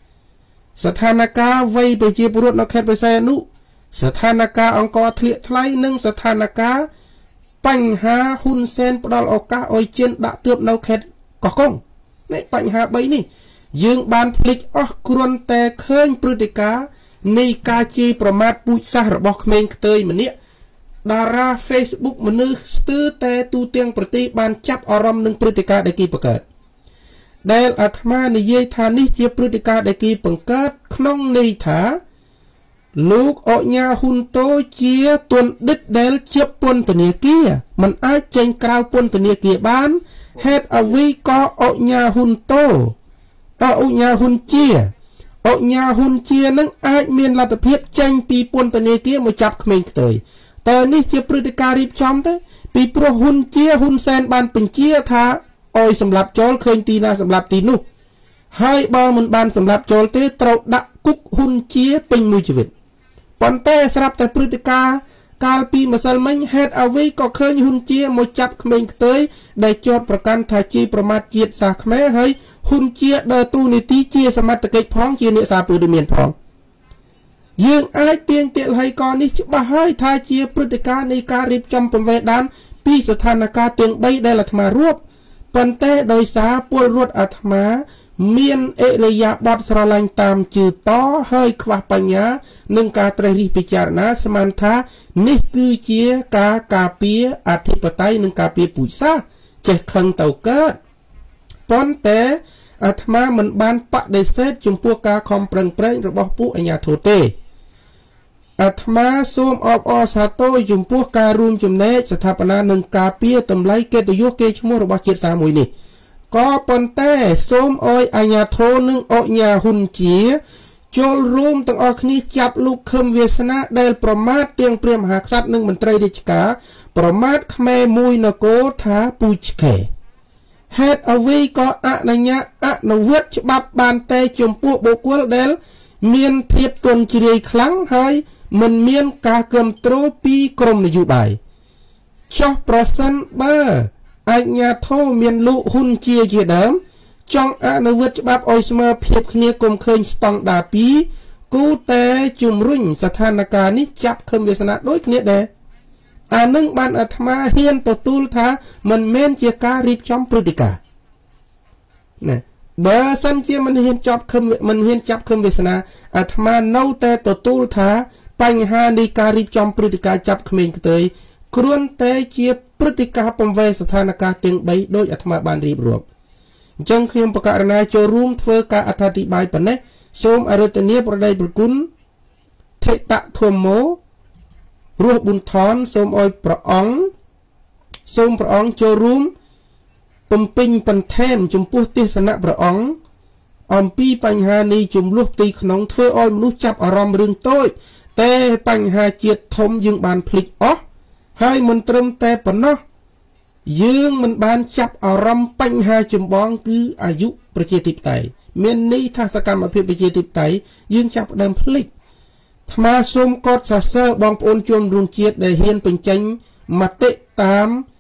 3ស្ថានភាពវ័យប្រជាពលរដ្ឋនៅខេត្តបរសៃអនុស្ថានភាពអង្គរធ្លាក់ថ្លៃនិងស្ថានភាពបញ្ហាហ៊ុនសែនផ្ដល់ឱកាសឲ្យចិនដាក់ទើបនៅខេត្តកោះកុងនេះបញ្ហា3នេះយើងបានភ្លេចអស់គ្រាន់តែឃើញព្រឹត្តិការណ៍នៃការជេរប្រមាថពូជសាសន៍របស់ក្មេងខ្ទើយម្នាក់តារា Facebook មនុស្សស្ទើរតែទូទាំងប្រទេសបានចាប់អារម្មណ៍នឹងព្រឹត្តិការណ៍ដែលគេបង្កើតដែលអាត្មានិយាយថានេះជាព្រឹត្តិការណ៍ដែលគេបង្កើតក្នុងន័យថាលោកអញ្ញាហ៊ុនតូជាទុនដិតដែលជាពន្ធនាគារមិនអាចចេញក្រៅពន្ធនាគារបានហេតុអ្វីក៏អញ្ញាហ៊ុនតូអញ្ញាហ៊ុនជាអញ្ញាហ៊ុនជានឹងអាចមានលទ្ធភាពចេញពីពន្ធនាគារមកចាប់ក្មេងខ្ទើយតើនេះជាព្រឹត្តិការណ៍រៀបចំទេពីព្រោះហ៊ុនជាហ៊ុនសែនបានបញ្ជាថាអោយសម្រាប់ចោលឃើញទីណាសម្រាប់ទីនោះហើយបើមិនបានសម្រាប់ចោលទេត្រូវដាក់គុកហ៊ុនជាពេញមួយជីវិតប៉ុន្តែស្រាប់តែព្រឹត្តិការណ៍កាលពីម្សិលមិញហេតុអ្វីក៏ឃើញហ៊ុនជាមកចាប់ក្មេងខ្ទើយដែលចោទប្រកាន់ថាជាប្រមាថជាតិសាសន៍ខ្មែរហើយហ៊ុនជាដើរតួនាទីជាសមត្ថកិច្ចផងជាអ្នកសារព័ត៌មានផងយើងអាចទាញទាក់លហើយកនេះច្បាស់ហើយថាជាព្រឹត្តិការណ៍នៃការរៀបចំពង្វេដានពីស្ថានភាពទាំង3ដែលអាត្មារួបប៉ុន្តែដោយសារពលរដ្ឋអាត្មាមានអរិយាប័ត្រស្រឡាញ់តាមជឿតហើយខ្វះបញ្ញានិងការត្រេះរិះពិចារណាស្មានថានេះគឺជាការការពារអធិបតេយ្យនិងការពារពូជសាសន៍ចេះខឹងទៅកើតប៉ុន្តែអាត្មាមិនបានបដិសេធចំពោះការខំប្រឹងប្រែងរបស់ពួកអាជ្ញាធរទេអាត្មាសូមអបអរសាទរចំពោះការរួមចំណែកស្ថាបនានិងការពារតម្លៃកិត្តិយសកេរ្តិ៍ឈ្មោះរបស់ជាតិសាសន៍មួយនេះក៏ប៉ុន្តែសូមអោយអាជ្ញាធរនិងអញ្ញាហ៊ុនជាចូលរួមទាំងអស់គ្នាចាប់លោកខឹមវាសនាដែលប្រមាថទាំងព្រះមហាក្សត្រនិងមន្ត្រីរាជការប្រមាថខ្មែរមួយនគរថាពូជឆ្កែហេតុអ្វីក៏អនុញ្ញាតអនុវត្តច្បាប់បានតែចំពោះបុគ្គលដែលមានភាពទន់ជ្រាយខ្លាំងហើយមិនមានការគាំទ្រពីក្រមនយោបាយចុះប្រសិនបើអាជ្ញាធរមានលោកហ៊ុនជាជាដើមចង់អនុវត្តច្បាប់ឲ្យស្មើភាពគ្នាកុំឃើញស្តង់ដារពីរគូតែជំរុញស្ថានភាពនេះចាប់ខឹមវាសនាដូចគ្នាដែរអានឹងបានអាត្មាហ៊ានទទួលថាមិនមែនជាការរៀបចំព្រឹត្តិការណ៍ណាបើសិនជាមិនហ៊ានចាប់ខឹមមិនហ៊ានចាប់ខឹមវាសនាអាត្មានៅតែទទួលថាបញ្ហានៃការរៀបចំព្រឹត្តិការណ៍ចាប់ក្មេងខ្ទើយគ្រាន់តែជាព្រឹត្តិការណ៍ពង្វេស្ថានភាពទាំង3ដោយអាត្មាបានរៀបរាប់អញ្ចឹងខ្ញុំបកករណាចូលរួមធ្វើការអត្ថាធិប្បាយប៉ុណ្ណេះសូមអរតនាប្រដេប្រគុណថេតធម្មោរស់ប៊ុនថនសូមអោយព្រះអង្គសូមព្រះអង្គចូលរួមបំពេញបន្ថែមចំពោះទេសនៈព្រះអង្គអំពីបញ្ហានេះចំនួនទីក្នុងធ្វើឲ្យមនុស្សចាប់អារម្មណ៍រឿងតូចតែបញ្ហាជាតិធំយើងបានភ្លេចអស់ហើយមិនត្រឹមតែប៉ុណ្ណោះយើងមិនបានចាប់អារម្មណ៍បញ្ហាចម្បងគឺអាយុប្រជាធិបតេយ្យមានន័យថាសកម្មភាពប្រជាធិបតេយ្យយើងចាប់ផ្ដើមភ្លេចថ្មសូមកត់សរសើរបងប្អូនជនរួមជាតិដែលហ៊ានបញ្ចេញមតិតាម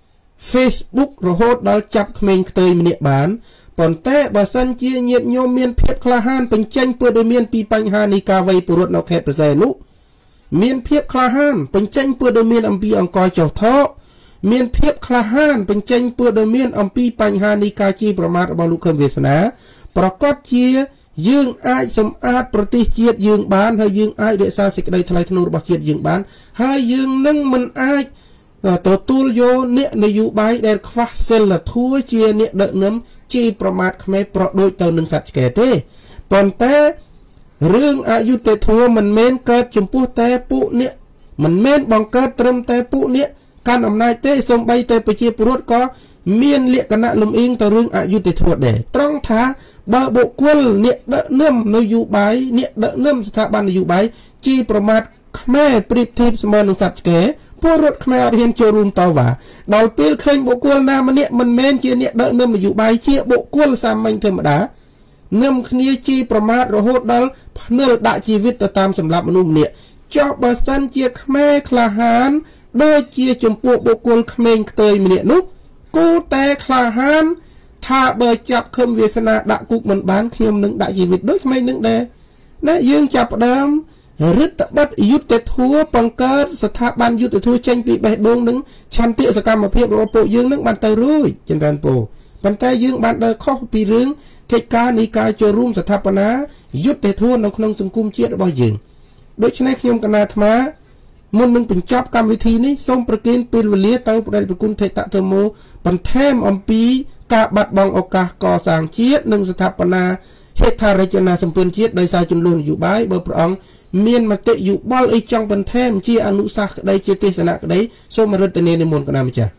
Facebook រហូតដល់ចាប់ក្មេងខ្ទើយម្នាក់បានប៉ុន្តែបើសិនជាញាតិញោមមានភាពក្លាហានបញ្ចេញព័ត៌មានពីបញ្ហានៃការវ័យពលរដ្ឋនៅខេត្តប្រសែននោះមានភាពក្លាហានបញ្ចេញព័ត៌មានអំពីអង្គចោះថោមានភាពក្លាហានបញ្ចេញព័ត៌មានអំពីបញ្ហានៃការជេរប្រមាថរបស់លោកខឹមវាសនាប្រកាសជាយើងអាចសម្អាតប្រទេសជាតិយើងបានហើយយើងអាចរក្សាសេចក្តីថ្លៃថ្នូររបស់ជាតិយើងបានហើយយើងនឹងមិនអាចទទួលយកអ្នកនយោបាយដែលខ្វះសិលធម៌ជាអ្នកដឹកនាំជេរប្រមាថខ្មែរប្រដូចទៅនឹងសត្វឆ្កែទេប៉ុន្តែរឿងអយុត្តិធម៌មិនមែនកើតចំពោះតែពួកអ្នកមិនមែនបង្កើតត្រឹមតែពួកអ្នកកាន់អំណាចទេសូម្បីតែប្រជាពលរដ្ឋក៏មានលក្ខណៈលំអៀងទៅរឿងអយុត្តិធម៌ដែរត្រង់ថាបើបុគ្គលអ្នកដឹកនាំនយោបាយអ្នកដឹកនាំស្ថាប័ននយោបាយជេរប្រមាថខ្មែរប្រៀបធៀបស្មើនឹងសត្វឆ្កែពលរដ្ឋខ្មែរអត់ហ៊ានចូលរួមតវ៉ាដល់ពេលឃើញបុគ្គលណាម្នាក់មិនមែនជាអ្នកដឹកនាំនយោបាយជាបុគ្គលសាមញ្ញធម្មតានាំគ្នាជេរប្រមាថរហូតដល់ភ្នាល់ដាក់ជីវិតទៅតាមសម្លាប់មនុស្សម្នាក់ចុះបើសិនជាខ្មែរក្លាហានដូចជាចំពោះបុគ្គលក្មេងខ្ទើយម្នាក់នោះគូតែក្លាហានថាបើចាប់ខឹមវាសនាដាក់គុកមិនបានខ្ញុំនឹងដាក់ជីវិតដូចក្មេងនឹងដែរណាយើងចាប់ផ្ដើមរដ្ឋបတ်យុទ្ធធัวបង្កើតស្ថាប័នយុទ្ធធัวចេញពីបេះដូងនឹងឆន្ទៈសកម្មភាពរបស់ពួកយើងនឹងបានទៅរួចចម្រើនពោប៉ុន្តែយើងបានដើរខុសពីរឿងកិច្ចការនៃការចូលរួមស្ថាបនាយុទ្ធធัวនៅក្នុងសង្គមជាតិរបស់យើងដូច្នេះខ្ញុំកណាអាត្មាមុននឹងបញ្ចប់កម្មវិធីនេះសូមប្រគេនពេលវេលាទៅព្រះប្រគុណថេតធម្មបន្ថែមអំពីការបាត់បង់ឱកាសកសាងជាតិនិងស្ថាបនាហេដ្ឋារចនាសម្ព័ន្ធជាតិដោយសារចំនួននយោបាយបើព្រះអង្គមានមតិយោបល់អីចង់បន្ថែមជាអនុសាសន៍ក្តីជាទេសនៈក្តីសូមរដ្ឋនានិមន្តគណៈម្ចាស់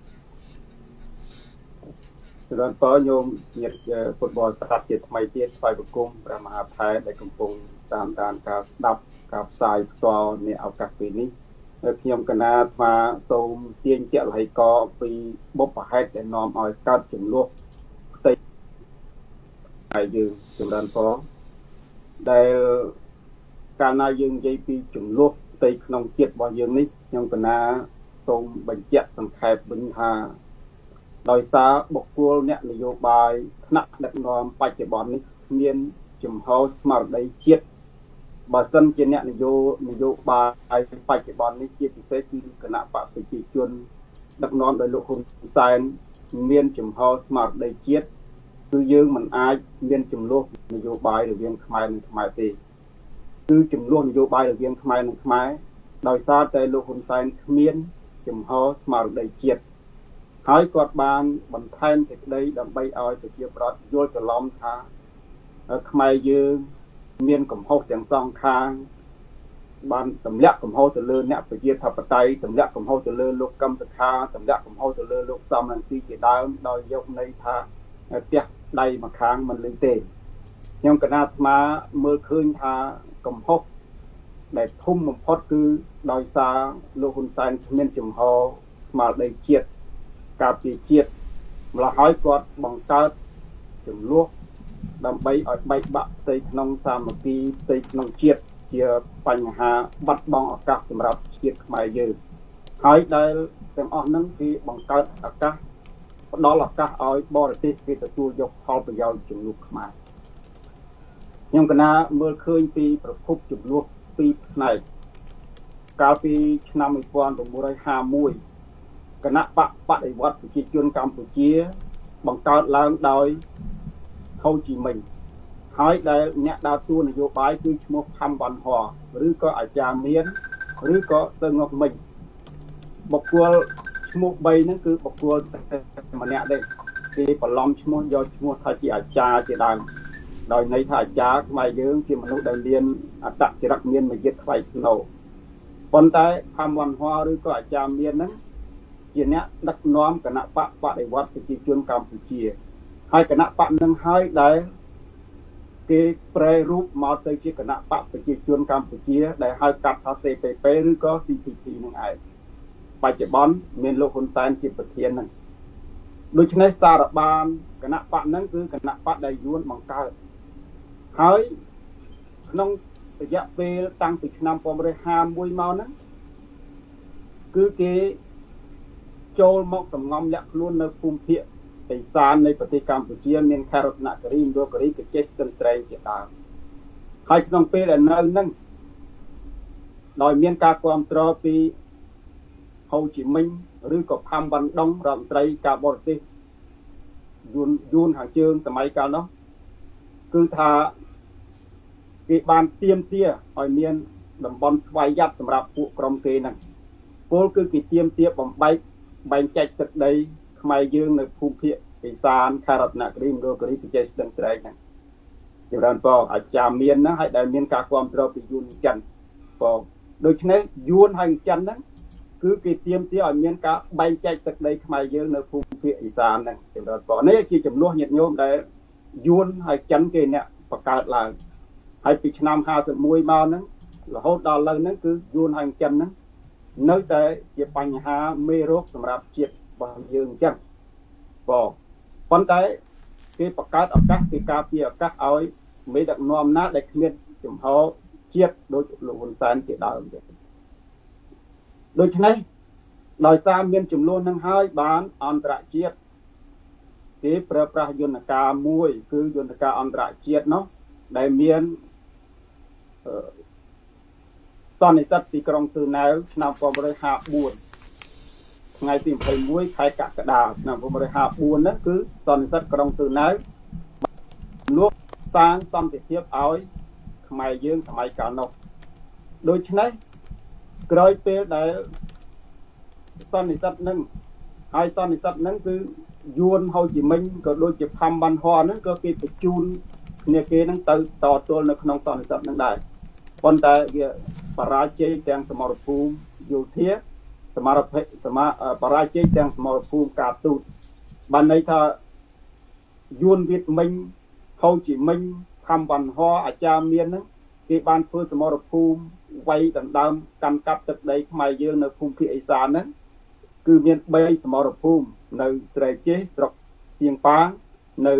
សម្រាប់តញោមញាតិពុទ្ធបរិស័ទជាថ្មីទៀតថ្វាយបង្គំព្រះមហាថេរដែលកំពុងតាមដានការស្ដាប់ការផ្សាយផ្ទាល់នៃឱកាសពេលនេះហើយខ្ញុំកណាអាត្មាសូមទាញជាលហិកពីបុព្វហេតុដែលនាំឲ្យកើតចំនួនផ្ទៃហើយយើងចម្រើនផងដែលកាលណាយើងនិយាយពីចំនួនផ្ទៃក្នុងជាតិរបស់យើងនេះខ្ញុំកណាសូមបញ្ជាក់សង្ខេបវិញថាដោយសារបុគ្គលអ្នកនយោបាយថ្នាក់ដឹកនាំបច្ចុប្បន្ននេះមានចំហស្មារតីជាតិបើសិនជាអ្នកនយោនយោបាយបច្ចុប្បន្ននេះជាពិសេសគឺគណៈបកប្រជាជនដឹកនាំដោយលោកហ៊ុនសែនមានចំហស្មារតីជាតិគឺយើងមិនអាចមានចំនួននយោបាយរវាងខ្មែរនិងខ្មែរទេគឺចំនួននយោបាយរវាងខ្មែរនិងខ្មែរដោយសារតែលោកហ៊ុនសែនគ្មានចំហស្មារតីជាតិហើយគាត់បានបន្ថែមសេចក្តីដើម្បីឲ្យប្រជាប្រដ្ឋយល់ច្រឡំថាខ្មែរយើងមានកំហុសទាំងសងខាងបានទម្លាក់កំហុសទៅលើអ្នកប្រជាធិបតេយ្យទម្លាក់កំហុសទៅលើលោកកឹមសុខាទម្លាក់កំហុសទៅលើលោកសំរងស៊ីជាដើមដោយយកន័យថាផ្ទះដៃម្ខាងមិនលឺទេខ្ញុំកណាអាត្មាមើលឃើញថាកំហុសដែលធំបំផុតគឺដោយសារលោកហ៊ុនសែនគ្មានចំហស្មារតីជាតិការពារជាតិម្ល៉េះហើយគាត់បង្កើតចំនួនដើម្បីឲ្យបែកបាក់ផ្ទៃក្នុងសាមគ្គីផ្ទៃក្នុងជាតិជាបញ្ហាបាត់បង់ឱកាសសម្រាប់ជាតិខ្មែរយើងហើយដែលទាំងអស់ហ្នឹងគឺបង្កើតឱកាសផ្ដល់ឱកាសឲ្យបរទេសគេទទួលយកផលប្រយោជន៍ចំនួនខ្មែរខ្ញុំកណាមើលឃើញពីប្រភពចំនួនពីរផ្នែកកាលពីឆ្នាំmột nghìn chín trăm hai mươi mốtគណៈបកបដិវត្តប្រជាជនកម្ពុជាបង្កើតឡើងដោយហូជីមិញហើយដែលអ្នកដើរតួនយោបាយគឺឈ្មោះផាំវ៉ាន់ហ័រឬក៏អាចារ្យមានឬក៏សឹងងមិញបុគ្គលឈ្មោះបីហ្នឹងគឺបុគ្គលម្នាក់ដែរគេបន្លំឈ្មោះយកឈ្មោះថាជាអាចារ្យជាដើមដោយន័យថាអាចារ្យខ្មែរយើងជាមនុស្សដែលមានអត្តចរិតមានមយិទ្ធថ្លៃថ្នូរប៉ុន្តែផាំវ៉ាន់ហ័រឬក៏អាចារ្យមានហ្នឹងជាអ្នកដឹកនាំគណៈបកបដិវត្តប្រជាជនកម្ពុជាហើយគណៈបកនឹងហើយដែលគេប្រែរូបមកទៅជាគណៈបកប្រជាជនកម្ពុជាដែលហៅកាត់ថា C P P ឬក៏ C P P នឹងឯងបច្ចុប្បន្នមានលោកហ៊ុនសែនជាប្រធានហ្នឹងដូច្នេះសារបានគណៈបកហ្នឹងគឺគណៈបកដែលយួនបង្កើតហើយក្នុងរយៈពេលតាំងពីឆ្នាំmột nghìn chín trăm hai mươi mốtមកហ្នឹងគឺគេចូលមកសំងំលាក់ខ្លួននៅភូមិភាគឥសាននៃប្រទេសកម្ពុជាមានខេត្តរតនគិរីមណ្ឌលគិរីកញ្ចេះស្ទឹងត្រែងជាដើមហើយក្នុងពេលដែលនៅហ្នឹងដោយមានការគ្រប់គ្រងពីហហូជីមិញឬក៏ផាំវ៉ាន់ដុងរដ្ឋមន្ត្រីការបរទេសយួនយួនខាងជើងសម័យកាលនោះគឺថាគេបានទៀមទាឲ្យមានតំបន់ស្វ័យយ័តសម្រាប់ពួកក្រុមគេហ្នឹងពលគឺគេទៀមទាបំបែកបែងចែកទឹកដីខ្មែរយើងនៅភូមិភាគឦសានខេត្តរតនគិរីមណ្ឌលគិរីប្រជ័យស្ទឹងត្រែងហ្នឹងចម្រើនបងអាចារ្យមានហ្នឹងហើយដែលមានការគ្រប់គ្រងពីយួនចិនបងដូច្នេះយួនហើយចិនហ្នឹងគឺគេទៀមទាឲ្យមានការបែងចែកទឹកដីខ្មែរយើងនៅភូមិភាគឦសានហ្នឹងចម្រើនបងនេះជាចំនួនញាតិញោមដែលយួនហើយចិនគេអ្នកបង្កើតឡើងហើយពីឆ្នាំห้าสิบเอ็ดមកហ្នឹងរហូតដល់ឥឡូវហ្នឹងគឺយួនហើយចិនហ្នឹងនៅតែជាបញ្ហាមេរោគសម្រាប់ជាតិរបស់យើងអញ្ចឹងបងប៉ុន្តែគេបង្កើតឱកាសគេការពារឱកាសឲ្យមេដឹកនាំណាដែលគ្មានចំហជាតិដូចលោកហ៊ុនសែនជាដើមទេដូច្នេះដោយសារមានចំនួននឹងហើយបានអន្តរជាតិគេប្រើប្រាស់យន្តការមួយគឺយន្តការអន្តរជាតិនោះដែលមានសន្និសីទទីក្រុងស៊ឺណែវឆ្នាំnineteen fifty-fourថ្ងៃទីtwenty-oneខែកក្កដាឆ្នាំnineteen fifty-fourហ្នឹងគឺសន្និសីទក្រុងស៊ឺណែវលោកសាងសន្តិភាពឲ្យខ្មែរយើងសម័យកាលនោះដូច្នេះក្រោយពេលដែលសន្និសីទហ្នឹងហើយសន្និសីទហ្នឹងគឺយួនហូជីមិញក៏ដូចជាផាំវ៉ាន់ហហ្នឹងក៏គេបញ្ជូនគ្នាគេហ្នឹងទៅតទល់នៅក្នុងសន្និសីទហ្នឹងដែរប៉ុន្តែវាបរាជ័យទាំងសមរភូមិយោធាសមរភេសមបរាជ័យទាំងសមរភូមិការទូតបានន័យថាយួនវៀតមិញហូជីមិញផាំវ៉ាន់ហអាចារ្យមានហ្នឹងគេបានធ្វើសមរភូមិវាយដណ្ដើមកាន់កាប់ទឹកដីខ្មែរយើងនៅភូមិភាគឦសានហ្នឹងគឺមានthreeសមរភូមិនៅត្រែកចេះស្រុកសៀងប៉ាងនៅ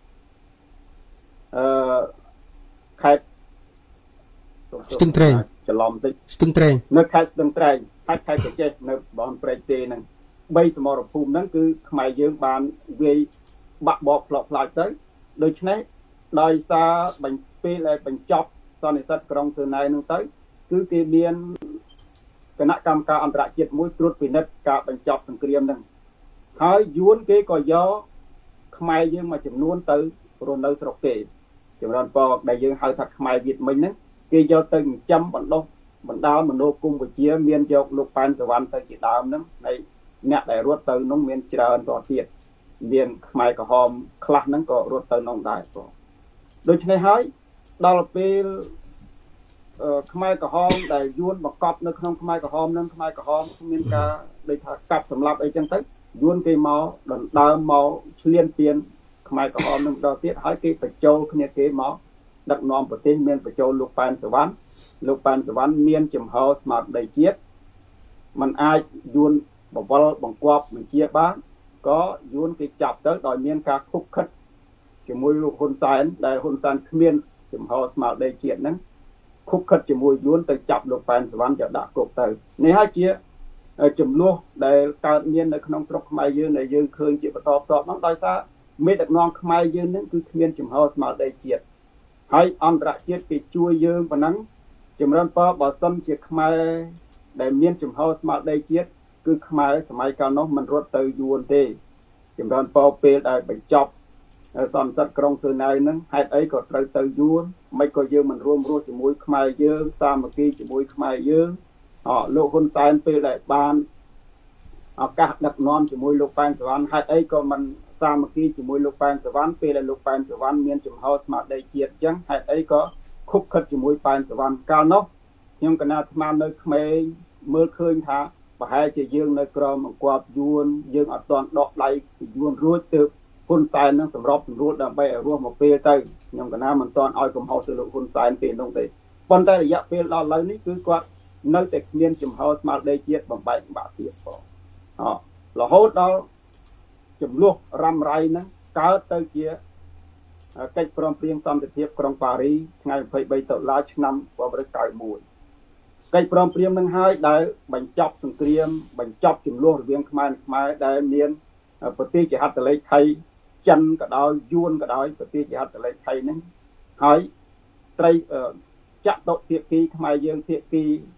អឺខេត្តស្ទឹងត្រែងច្រឡំតិចស្ទឹងត្រែងនៅខេត្តស្ទឹងត្រែងខេត្តខេត្តចេះនៅបងព្រែកទេហ្នឹងthreeសមរភូមិហ្នឹងគឺខ្មែរយើងបានវាយបាក់បកផ្លោកផ្លាច់ទៅដូច្នេះដោយសារបញ្ពេលដែលបញ្ចប់សន្និសីទក្រុងស៊ឺណែវហ្នឹងទៅគឺគេមានគណៈកម្មការអន្តរជាតិមួយត្រួតពិនិត្យការបញ្ចប់សង្គ្រាមហ្នឹងហើយយួនគេក៏យកខ្មែរយើងមួយចំនួនទៅរស់នៅស្រុកគេចម្រើនពរដែលយើងហៅថាខ្មែរវៀតមិញហ្នឹងគេយកទៅចិញ្ចឹមបណ្ដុះបណ្ដាលមនោគមវិជ្ជាមានយកលោកប៉ែនសវណ្ណទៅជាដើមហ្នឹងហើយអ្នកដែលរត់ទៅនោះមានច្រើនតទៀតមានខ្មែរក្រហមខ្លះហ្នឹងក៏រត់ទៅនោះដែរបងដូច្នេះហើយដល់ពេលខ្មែរក្រហមដែលយួនបង្កប់នៅក្នុងខ្មែរក្រហមនឹងខ្មែរក្រហមមានការដូចថាកាប់សម្លាប់អីចឹងទៅយួនគេមកដណ្ដើមមកឆ្លៀនពៀនខ្មែរក្រហមនឹងដល់ទៀតហើយគេបញ្ចូលគ្នាគេមកដឹកនាំប្រទេសមានបញ្ចូលលោកប៉ែនសវណ្ណលោកប៉ែនសវណ្ណមានចំហស្មារតីជាតិมันអាចយួនបវលបង្គាប់បញ្ជាបានក៏យួនគេចាប់ទៅដោយមានការខុបខិតជាមួយលោកហ៊ុនសែនដែលហ៊ុនសែនគ្មានចំហស្មារតីជាតិហ្នឹងខុបខិតជាមួយយួនទៅចាប់លោកប៉ែនសវណ្ណយកដាក់គុកទៅនេះហើយជាចំនួនដែលកើតមាននៅក្នុងស្រុកខ្មែរយើងដែលយើងឃើញជាបន្តបន្ទាប់ហ្នឹងដោយសារមេដឹកនាំខ្មែរយើងហ្នឹងគឺគ្មានចំហស្មារតីជាតិហើយអន្តរជាតិគេជួយយើងប៉ុណ្ណឹងចម្រើនពរបើសិនជាខ្មែរដែលមានចំហស្មារតីជាតិគឺខ្មែរសម័យកាលនោះមិនរត់ទៅយួនទេចម្រើនពរពេលដែលបញ្ចប់សន្និសីទក្រុងស៊ឺណែវហ្នឹងហេតុអីក៏ត្រូវទៅយួនមិនក៏យើងមិនរួមរស់ជាមួយខ្មែរយើងសាមគ្គីជាមួយខ្មែរយើងអលោកហ៊ុនសែនពេលដែលបានឱកាសដឹកនាំជាមួយលោកប៉ែនសវណ្ណហេតុអីក៏មិនសាមគ្គីជាមួយលោកប៉ែនសវណ្ណពេលដែលលោកប៉ែនសវណ្ណមានចំហស្មារតីជាតិអញ្ចឹងហេតុអីក៏ខុបខិតជាមួយប៉ែនសវណ្ណកាលនោះខ្ញុំកណាត់ស្មាននៅក្មេងមើលឃើញថាប្រហែលជាយើងនៅក្រមអង្គាប់យួនយើងអត់ទាន់ដកដៃពីយួនរួចទើបហ៊ុនសែននឹងសម្របសម្រួលដើម្បីឲ្យរស់មកពេលទៅខ្ញុំកណាមិនទាន់ឲ្យកំហុសទៅលោកហ៊ុនសែនពេលនោះទេប៉ុន្តែរយៈពេលដល់ឥឡូវនេះគឺគាត់នៅតែគ្មានចំហស្មារតីជាតិបំបែកបាក់ទៀតផងអរហូតដល់ចំនួនរ៉ាំរ៉ៃហ្នឹងកើតទៅជាកិច្ចព្រមព្រៀងសន្តិភាពក្រុងប៉ារីថ្ងៃtwenty-threeតុលាឆ្នាំnineteen ninety-oneកិច្ចព្រមព្រៀងនឹងហើយដែលបញ្ចប់សង្គ្រាមបញ្ចប់ចំនួនរវាងខ្មែរនិងខ្មែរដែលមានប្រទេសជាហត្ថលេខីចិនក៏ដោយយួនក៏ដោយប្រទេសជាហត្ថលេខីហ្នឹងហើយត្រីចតុភាគីខ្មែរយើងភាគី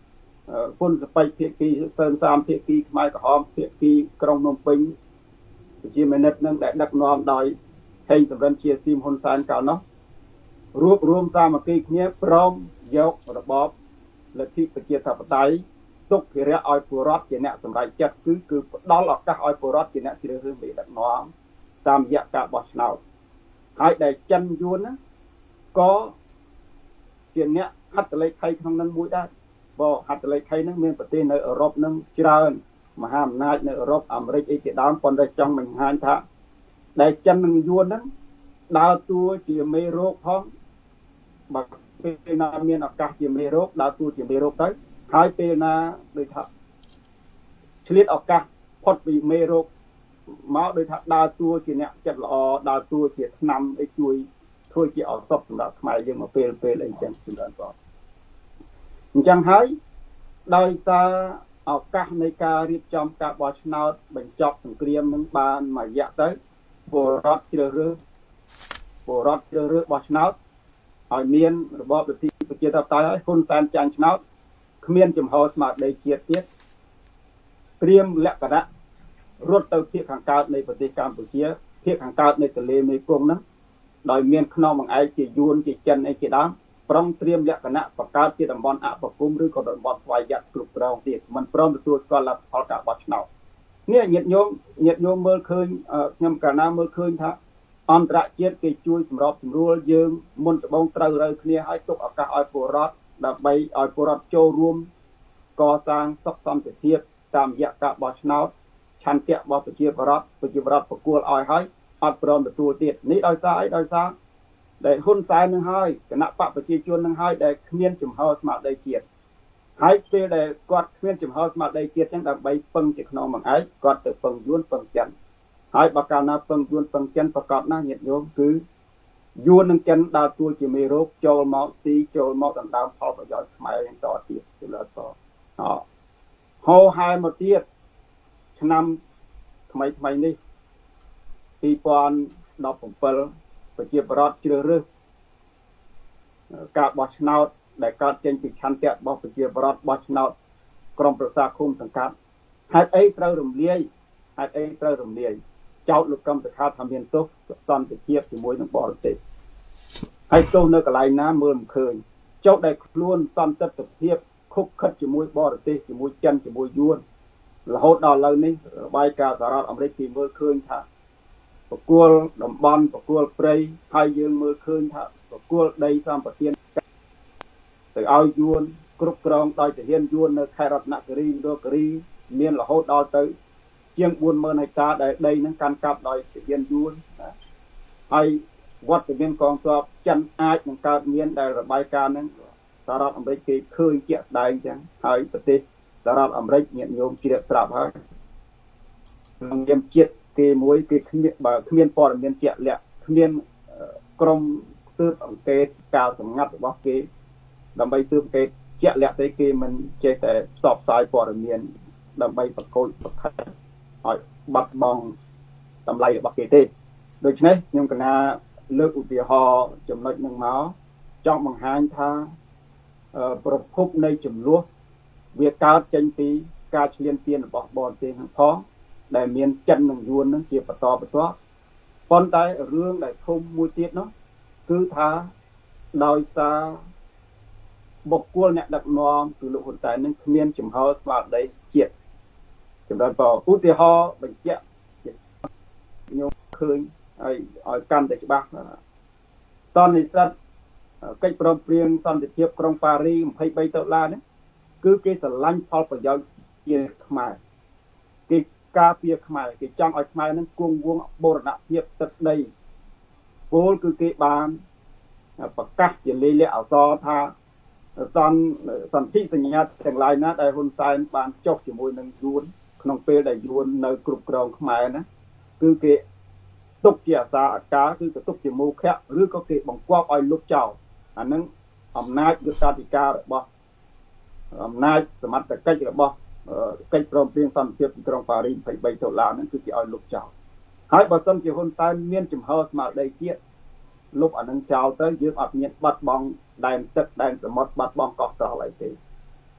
គុណសបៃភាគីសើមសាមភាគីខ្មែរក្រហមភាគីក្រុងភ្នំពេញជាមនិតនឹងដែលដឹកនាំដោយហេងសំរិនជាស៊ីមហ៊ុនសែនកាលនោះរួបរวมសាមគ្គីគ្នាព្រមយករបបលទ្ធិប្រជាធិបតេយ្យទុកភារៈឲ្យពលរដ្ឋជាអ្នកសម្រេចចិត្តគឺគឺផ្ដល់ឱកាសឲ្យពលរដ្ឋជាអ្នកជ្រើសរើសមេដឹកនាំតាមរយៈការបោះឆ្នោតហើយដែលចិនយួនណាក៏ជាអ្នកហត្ថលេខីក្នុងនឹងមួយដែរបើហត្ថលេខីនឹងមានប្រទេសនៅអឺរ៉ុបនឹងច្រើនមហាអំណាចនៅអឺរ៉ុបអាមេរិកអីជាដើមប៉ុន្តែចង់បង្ហាញថាដែលចិននឹងយួនហ្នឹងដើរតួជាមេរោគផងបើពេលណាមានឱកាសជាមេរោគដើរតួជាមេរោគទៅហើយពេលណាដូចថាឆ្លៀតឱកាសផុតពីមេរោគមកដូចថាដើរតួជាអ្នកចិត្តល្អដើរតួជាថ្នាំអីជួយធ្វើជាឱសថសម្រាប់ខ្មែរយើងមកពេលពេលអីចឹងជំរាបបងអញ្ចឹងហើយដោយសារឱកាសនៃការរៀបចំការបោះឆ្នោតបញ្ចប់សង្គ្រាមនឹងបានមួយរយៈទៅពលរដ្ឋជ្រើសរើសពលរដ្ឋជ្រើសរើសបោះឆ្នោតឲ្យមានរបបលទ្ធិប្រជាធិបតេយ្យហើយហ៊ុនសែនចាញ់ឆ្នោតគ្មានចំហស្មារតីជាតិទៀតត្រៀមលក្ខណៈរត់ទៅភាគខាងកើតនៃប្រទេសកម្ពុជាភាគខាងកើតនៃទន្លេមេគង្គហ្នឹងដោយមានខ្នងបង្អែកជាយួនជាចិនអីជាដើមព្រមត្រៀមលក្ខណៈបង្កើតជាតំបន់អបគមឬក៏តំបន់ស្វ័យយ័តគ្រប់គ្រងទៀតមិនព្រមទទួលស្គាល់លទ្ធផលការបោះឆ្នោតនេះញាតិញោមញាតិញោមមើលឃើញខ្ញុំកាលណាមើលឃើញថាអន្តរជាតិគេជួយសម្របសម្រួលយើងមុនត្បូងត្រូវរើគ្នាឲ្យទុកឱកាសឲ្យពលរដ្ឋដើម្បីឲ្យពលរដ្ឋចូលរួមកសាងសុខសន្តិភាពតាមរយៈការបោះឆ្នោតឆន្ទៈរបស់ប្រជាពលរដ្ឋប្រជាពលរដ្ឋប្រគល់ឲ្យហើយអត់ព្រមទទួលទៀតនេះដោយសារអីដោយសារដែលហ៊ុនសែននឹងហើយគណៈបកប្រជាជននឹងហើយដែលគ្មានចំហស្មារតីជាតិហើយពេលដែលគាត់គ្មានចំហស្មារតីជាតិចឹងដើម្បីពឹងជាខ្នងបង្អែកគាត់ទៅពឹងយួនពឹងចិនហើយបើកាលណាពឹងយួនពឹងចិនប្រកបណាស់ញាតិញោមគឺយួននឹងចិនដើរតួជាមេរោគចូលមកទីចូលមកដណ្ដើមផលប្រយោជន៍ខ្មែរយ៉ាងតទៀតទៅលើតអហោហែមកទៀតឆ្នាំថ្មីថ្មីនេះពីរពាន់ដប់bảyប្រជាពលរដ្ឋជ្រើសរើសការបោះឆ្នោតដែលកើតចេញពីឆន្ទៈរបស់ប្រជាពលរដ្ឋបោះឆ្នោតក្រុមប្រឹក្សាឃុំសង្កាត់ហេតុអីត្រូវរំលាយហេតុអីត្រូវរំលាយចោទលោកកឹមសុខាថាមានទោសសន្តិភាពជាមួយនឹងបរទេសហើយទោសនៅកន្លែងណាមើលមិនឃើញចោទដែលខ្លួនសន្តិភាពខុបខិតជាមួយបរទេសជាមួយចិនជាមួយយួនរហូតដល់ឥឡូវនេះរបាយការណ៍សហរដ្ឋអាមេរិកគេមើលឃើញថាបកគលតំបន់បកគលព្រៃហើយយើងមើលឃើញថាបកគលដីសម្បត្តិទៅឲ្យយួនគ្រប់គ្រងដោយទាហានយួននៅខេត្តរតនគិរីរគិរីមានរហូតដល់ទៅជាងbốnម៉ឺនហិកតាដែលដីហ្នឹងកាន់កាប់ដោយទាហានយួនហើយវត្តមានកងទ័ពចិនអាចនឹងកើតមានដែលរបាយការណ៍ហ្នឹងសហរដ្ឋអាមេរិកគេឃើញជាក់ស្ដែងចឹងហើយប្រទេសសហរដ្ឋអាមេរិកញាតិញោមជ្រាបស្រាប់ហើយក្នុងនាមជាតិគេមួយគេគ្មានបើគ្មានព័ត៌មានជាក់លាក់គ្មានក្រុមស៊ើបអង្កេតការសម្ងាត់របស់គេដើម្បីស៊ើបអង្កេតជាក់លាក់ទេគេមិនចេះតែផ្សព្វផ្សាយព័ត៌មានដើម្បីប្រកួតប្រខិតឲ្យបាត់បង់តម្លៃរបស់គេទេដូច្នេះខ្ញុំកណាលើកឧទាហរណ៍ចំណុចនឹងមកចង់បង្ហាញថាប្រភពនៃចំនួនវាកើតចេញពីការឈ្លានពានរបស់បរទេសហ្នឹងផងដែលមានចិននិងយួនហ្នឹងជាបន្តបន្ទាប់ប៉ុន្តែរឿងដែលធំមួយទៀតនោះគឺថាដោយសារបុគ្គលអ្នកដឹកនាំគឺលោកហ៊ុនសែននឹងគ្មានចំហស្មារតីជាតិចំណុចបឧទាហរណ៍បញ្ជាក់ខ្ញុំឃើញឲ្យឲ្យកាន់តែច្បាស់តនិស្សិតកិច្ចព្រមព្រៀងសន្តិភាពក្រុងប៉ារីសยี่สิบสามដុល្លារនេះគឺគេស្រឡាញ់ផលប្រយោជន៍ជាខ្មែរគេការពារខ្មែរគេចង់ឲ្យខ្មែរនឹងគង់វង្សបូរណភាពទឹកដីពលគឺគេបានប្រកាសជាលេខលិខិតអក្សរថាសន្តិសន្ធិសញ្ញាទាំងឡាយណាដែលហ៊ុនសែនបានចុះជាមួយនឹងយួនក្នុងពេលដែលយួននៅគ្រប់គ្រងខ្មែរណាគឺគេទុកជាអាសាអាការគឺទៅទុកជាមូខៈឬក៏គេបង្គាប់ឲ្យលុបចោលអានឹងអំណាចយុត្តាធិការរបស់អំណាចសមត្ថកិច្ចរបស់កិច្ចព្រមព្រៀងសន្តិភាពទីក្រុងប៉ារីសยี่สิบสามដុល្លារហ្នឹងគឺគេឲ្យលុបចោលហើយបើសិនជាហ៊ុនសែនមានចំហស្មារតីជាតិលុបអានឹងចោលទៅយើងអត់មានបាត់បង់ដែនទឹកដែនសមុទ្របាត់បង់កោះត្រល់អីទេ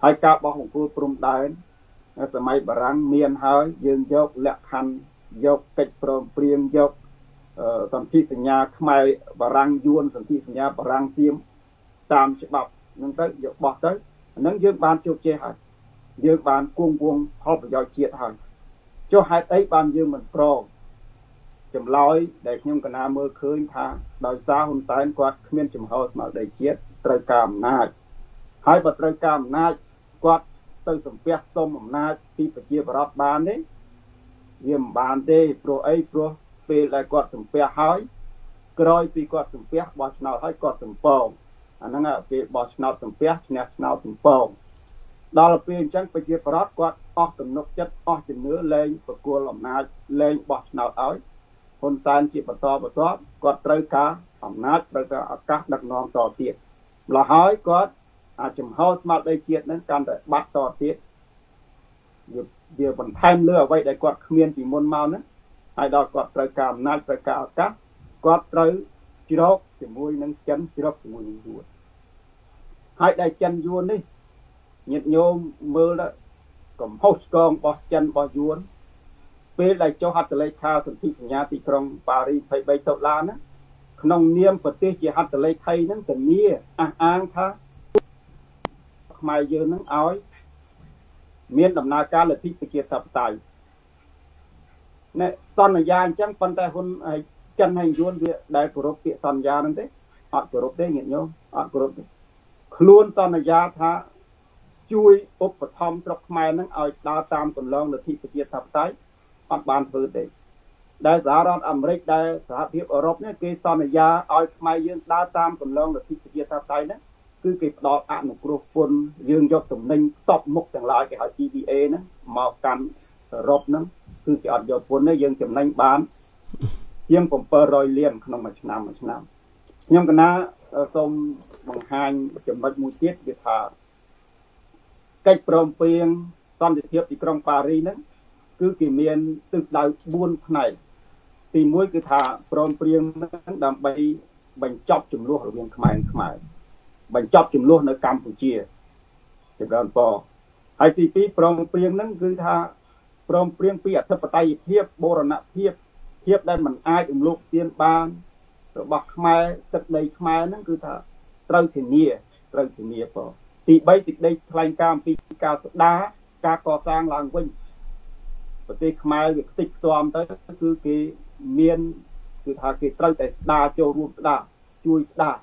ហើយការបោះបង្គោលព្រំដែនសម័យបារាំងមានហើយយើងយកលក្ខខណ្ឌយកកិច្ចព្រមព្រៀងយកសន្ធិសញ្ញាខ្មែរបារាំងយួនសន្ធិសញ្ញាបារាំងសៀមតាមច្បាប់ហ្នឹងទៅយកបោះទៅអាហ្នឹងយើងបានជោគជ័យហើយយើងបានគង់វង្សផលប្រយោជន៍ជាតិហើយចុះហេតុអីបានយើងមិនព្រមចម្លើយដែលខ្ញុំកណាមើលឃើញថាដោយសារហ៊ុនសែនគាត់គ្មានចំហស្មារតីជាតិត្រូវការអំណាចហើយបើត្រូវការអំណាចគាត់ទៅសំពះសុំអំណាចពីប្រជាប្រដ្ឋបានទេវាមិនបានទេព្រោះអីព្រោះពេលដែលគាត់សំពះហើយក្រោយពីគាត់សំពះបោះឆ្នោតហើយគាត់សំពងអាហ្នឹងពេលបោះឆ្នោតសំពះឈ្នះឆ្នោតសំពងដល់ពេលអញ្ចឹងប្រជាប្រដ្ឋគាត់អស់ទំនុកចិត្តអស់ជំនឿលែងប្រគល់អំណាចលែងបោះឆ្នោតឲ្យហ៊ុនសែនជាបន្តបន្ទាប់គាត់ត្រូវការអំណាចត្រូវការឱកាសដឹកនាំតទៀតម្ល៉េះហើយគាត់អាចចំហស្មារតីជាតិហ្នឹងកាន់តែបាត់តទៀតវាវាបន្ថែមលើអ្វីដែលគាត់គ្មានពីមុនមកហ្នឹងហើយដល់គាត់ត្រូវការអំណាចត្រូវការឱកាសគាត់ត្រូវជ្រកជាមួយនឹងចិនជ្រកជាមួយនឹងយួនហើយដែលចិនយួននេះញាតិញោមមើលកំហុសឆ្គងរបស់ចិនរបស់យួនពេលដែលចុះហត្ថលេខាសន្ធិសញ្ញាទីក្រុងប៉ារីសยี่สิบสามដុល្លារណាក្នុងនាមប្រទេសជាហត្ថលេខីហ្នឹងធានាអះអាងថាខ្មែរយើងហ្នឹងឲ្យមានដំណើរការលទ្ធិប្រជាធិបតេយ្យណែសន្យាអញ្ចឹងប៉ុន្តែហ៊ុនចិនហើយយួនវាដែលគោរពពាក្យសន្យាហ្នឹងទេអត់គោរពទេញាតិញោមអត់គោរពទេខ្លួនសន្យាថាជួយឧបត្ថម្ភស្រុកខ្មែរហ្នឹងឲ្យដើរតាមគន្លងលទ្ធិប្រជាធិបតេយ្យអត់បានធ្វើទេដែលសហរដ្ឋអាមេរិកដែលសហភាពអឺរ៉ុបនេះគេសន្យាឲ្យខ្មែរយើងដើរតាមគន្លងលទ្ធិប្រជាធិបតេយ្យហ្នឹងគឺគេផ្ដល់អនុគ្រោះពន្ធយើងយកតំណែងតបមុខទាំងឡាយគេហៅ G B A ហ្នឹងមកកាន់អឺរ៉ុបហ្នឹងគឺគេអត់យកពន្ធទេយើងចំណេញបានជាងseven hundredលានក្នុងមួយឆ្នាំមួយឆ្នាំខ្ញុំកណាសូមបង្ហាញចំណុចមួយទៀតគឺថាកិច្ចព្រមព្រៀងសន្តិភាពទីក្រុងប៉ារីសហ្នឹងគឺគេមានទិសដៅfourផ្នែកទីoneគឺថាព្រមព្រៀងហ្នឹងដើម្បីបញ្ចប់ចំនួនរវាងខ្មែរនិងខ្មែរបញ្ចប់ចំនួននៅកម្ពុជាចម្រើនពរហើយទីtwoព្រមព្រៀងហ្នឹងគឺថាព្រមព្រៀងពីអធិបតេយ្យភាពបូរណភាពភាពដែលមិនអាចរំលោភទានបានរបស់ខ្មែរទឹកដីខ្មែរហ្នឹងគឺថាត្រូវធានាត្រូវធានាពរទី3សេចក្តីថ្លែងការណ៍អំពីការស្ដារការកសាងឡើងវិញប្រទេសខ្មែរវាខ្ទេចខ្ទាំទៅគឺគេមានគឺថាគេត្រូវតែស្ដារចូលរួមស្ដារជួយស្ដារ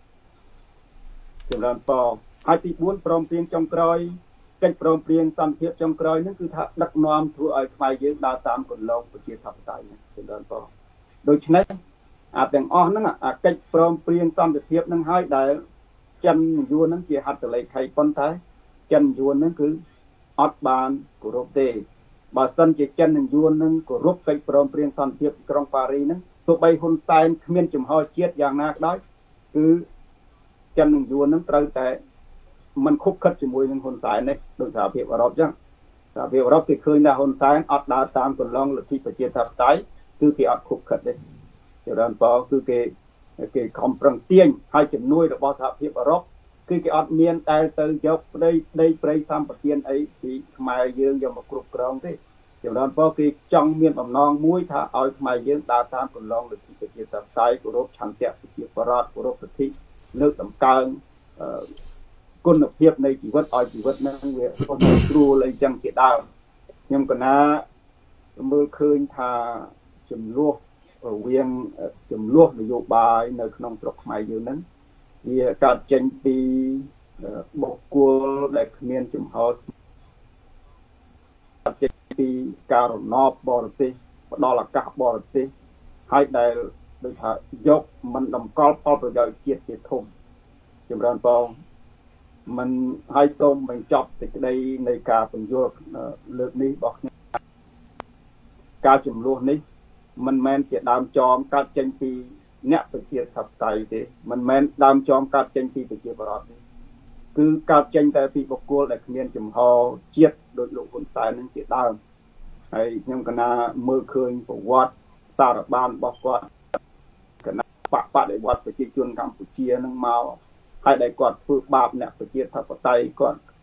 ចម្រើនពរហើយទីfourព្រមព្រៀងចុងក្រោយកិច្ចព្រមព្រៀងសន្តិភាពចុងក្រោយហ្នឹងគឺថាដឹកនាំធ្វើឲ្យខ្មែរយើងដើរតាមគន្លងប្រជាធិបតេយ្យចម្រើនពរដូច្នេះអាទាំងអស់ហ្នឹងអាកិច្ចព្រមព្រៀងសន្តិភាពហ្នឹងហើយដែលចិនយួនហ្នឹងជាហត្ថលេខីប៉ុន្តែចិនយួនហ្នឹងគឺអត់បានគោរពទេបើសិនជាចិននិងយួនហ្នឹងគោរពកិច្ចព្រមព្រៀងសន្តិភាពក្រុងប៉ារីសហ្នឹងទោះបីហ៊ុនសែនគ្មានចំហជាតិយ៉ាងណាក៏ដោយគឺចិននិងយួនហ្នឹងត្រូវតែមិនខុបខិតជាមួយនឹងហ៊ុនសែននេះដោយសហភាពអឺរ៉ុបអញ្ចឹងសហភាពអឺរ៉ុបគេឃើញថាហ៊ុនសែនអត់ដើរតាមគន្លងលទ្ធិប្រជាធិបតេយ្យគឺគេអត់ខុបខិតទេចម្រើនពរគឺគេគេខំប្រឹងទាញហើយជំនួយរបស់សហភាពអឺរ៉ុបគឺគេអត់មានដែលទៅយកប្តីប្តីប្រៃសម្បទានអីពីខ្មែរយើងយកមកគ្រប់គ្រងទេចម្រើនពរគេចង់មានបំណងមួយថាឲ្យខ្មែរយើងដើរតាមគន្លងលទ្ធិប្រជាធិបតេយ្យគោរពឆន្ទៈប្រជាប្រដ្ឋគោរពសិទ្ធិលើកតម្កើងគុណភាពនៃជីវិតឲ្យជីវិតហ្នឹងវាស្រួលអីចឹងជាដើមខ្ញុំកណាមើលឃើញថាចំនួនរវាងចំនួននយោបាយនៅក្នុងស្រុកខ្មែរយើងហ្នឹងវាកើតចេញពីបុគ្គលដែលគ្មានចំហកើតចេញពីការរណបបរទេសផ្ដល់ឱកាសបរទេសហើយដែលដូចថាយកមិនតម្កល់ផលប្រយោជន៍ជាតិជាធំចម្រើនបងមិនឲ្យសូមបញ្ចប់សេចក្តីនៃការពន្យល់លើកនេះរបស់ខ្ញុំការចំនួននេះមិនមែនជាដើមចមកើតចេញពីអ្នកប្រជាធិបតេយ្យទេមិនមែនដើមចមកើតចេញពីប្រជាប្រដ្ឋទេគឺកើតចេញតែពីបុគ្គលដែលគ្មានចំហជាតិដោយលោកហ៊ុនសែននឹងជាដើមហើយខ្ញុំកណាមើលឃើញប្រវត្តិសារបានរបស់គាត់គណៈបកបដិវត្តប្រជាជនកម្ពុជានឹងមកហើយដែលគាត់ធ្វើបាបអ្នកប្រជាធិបតេយ្យគាត់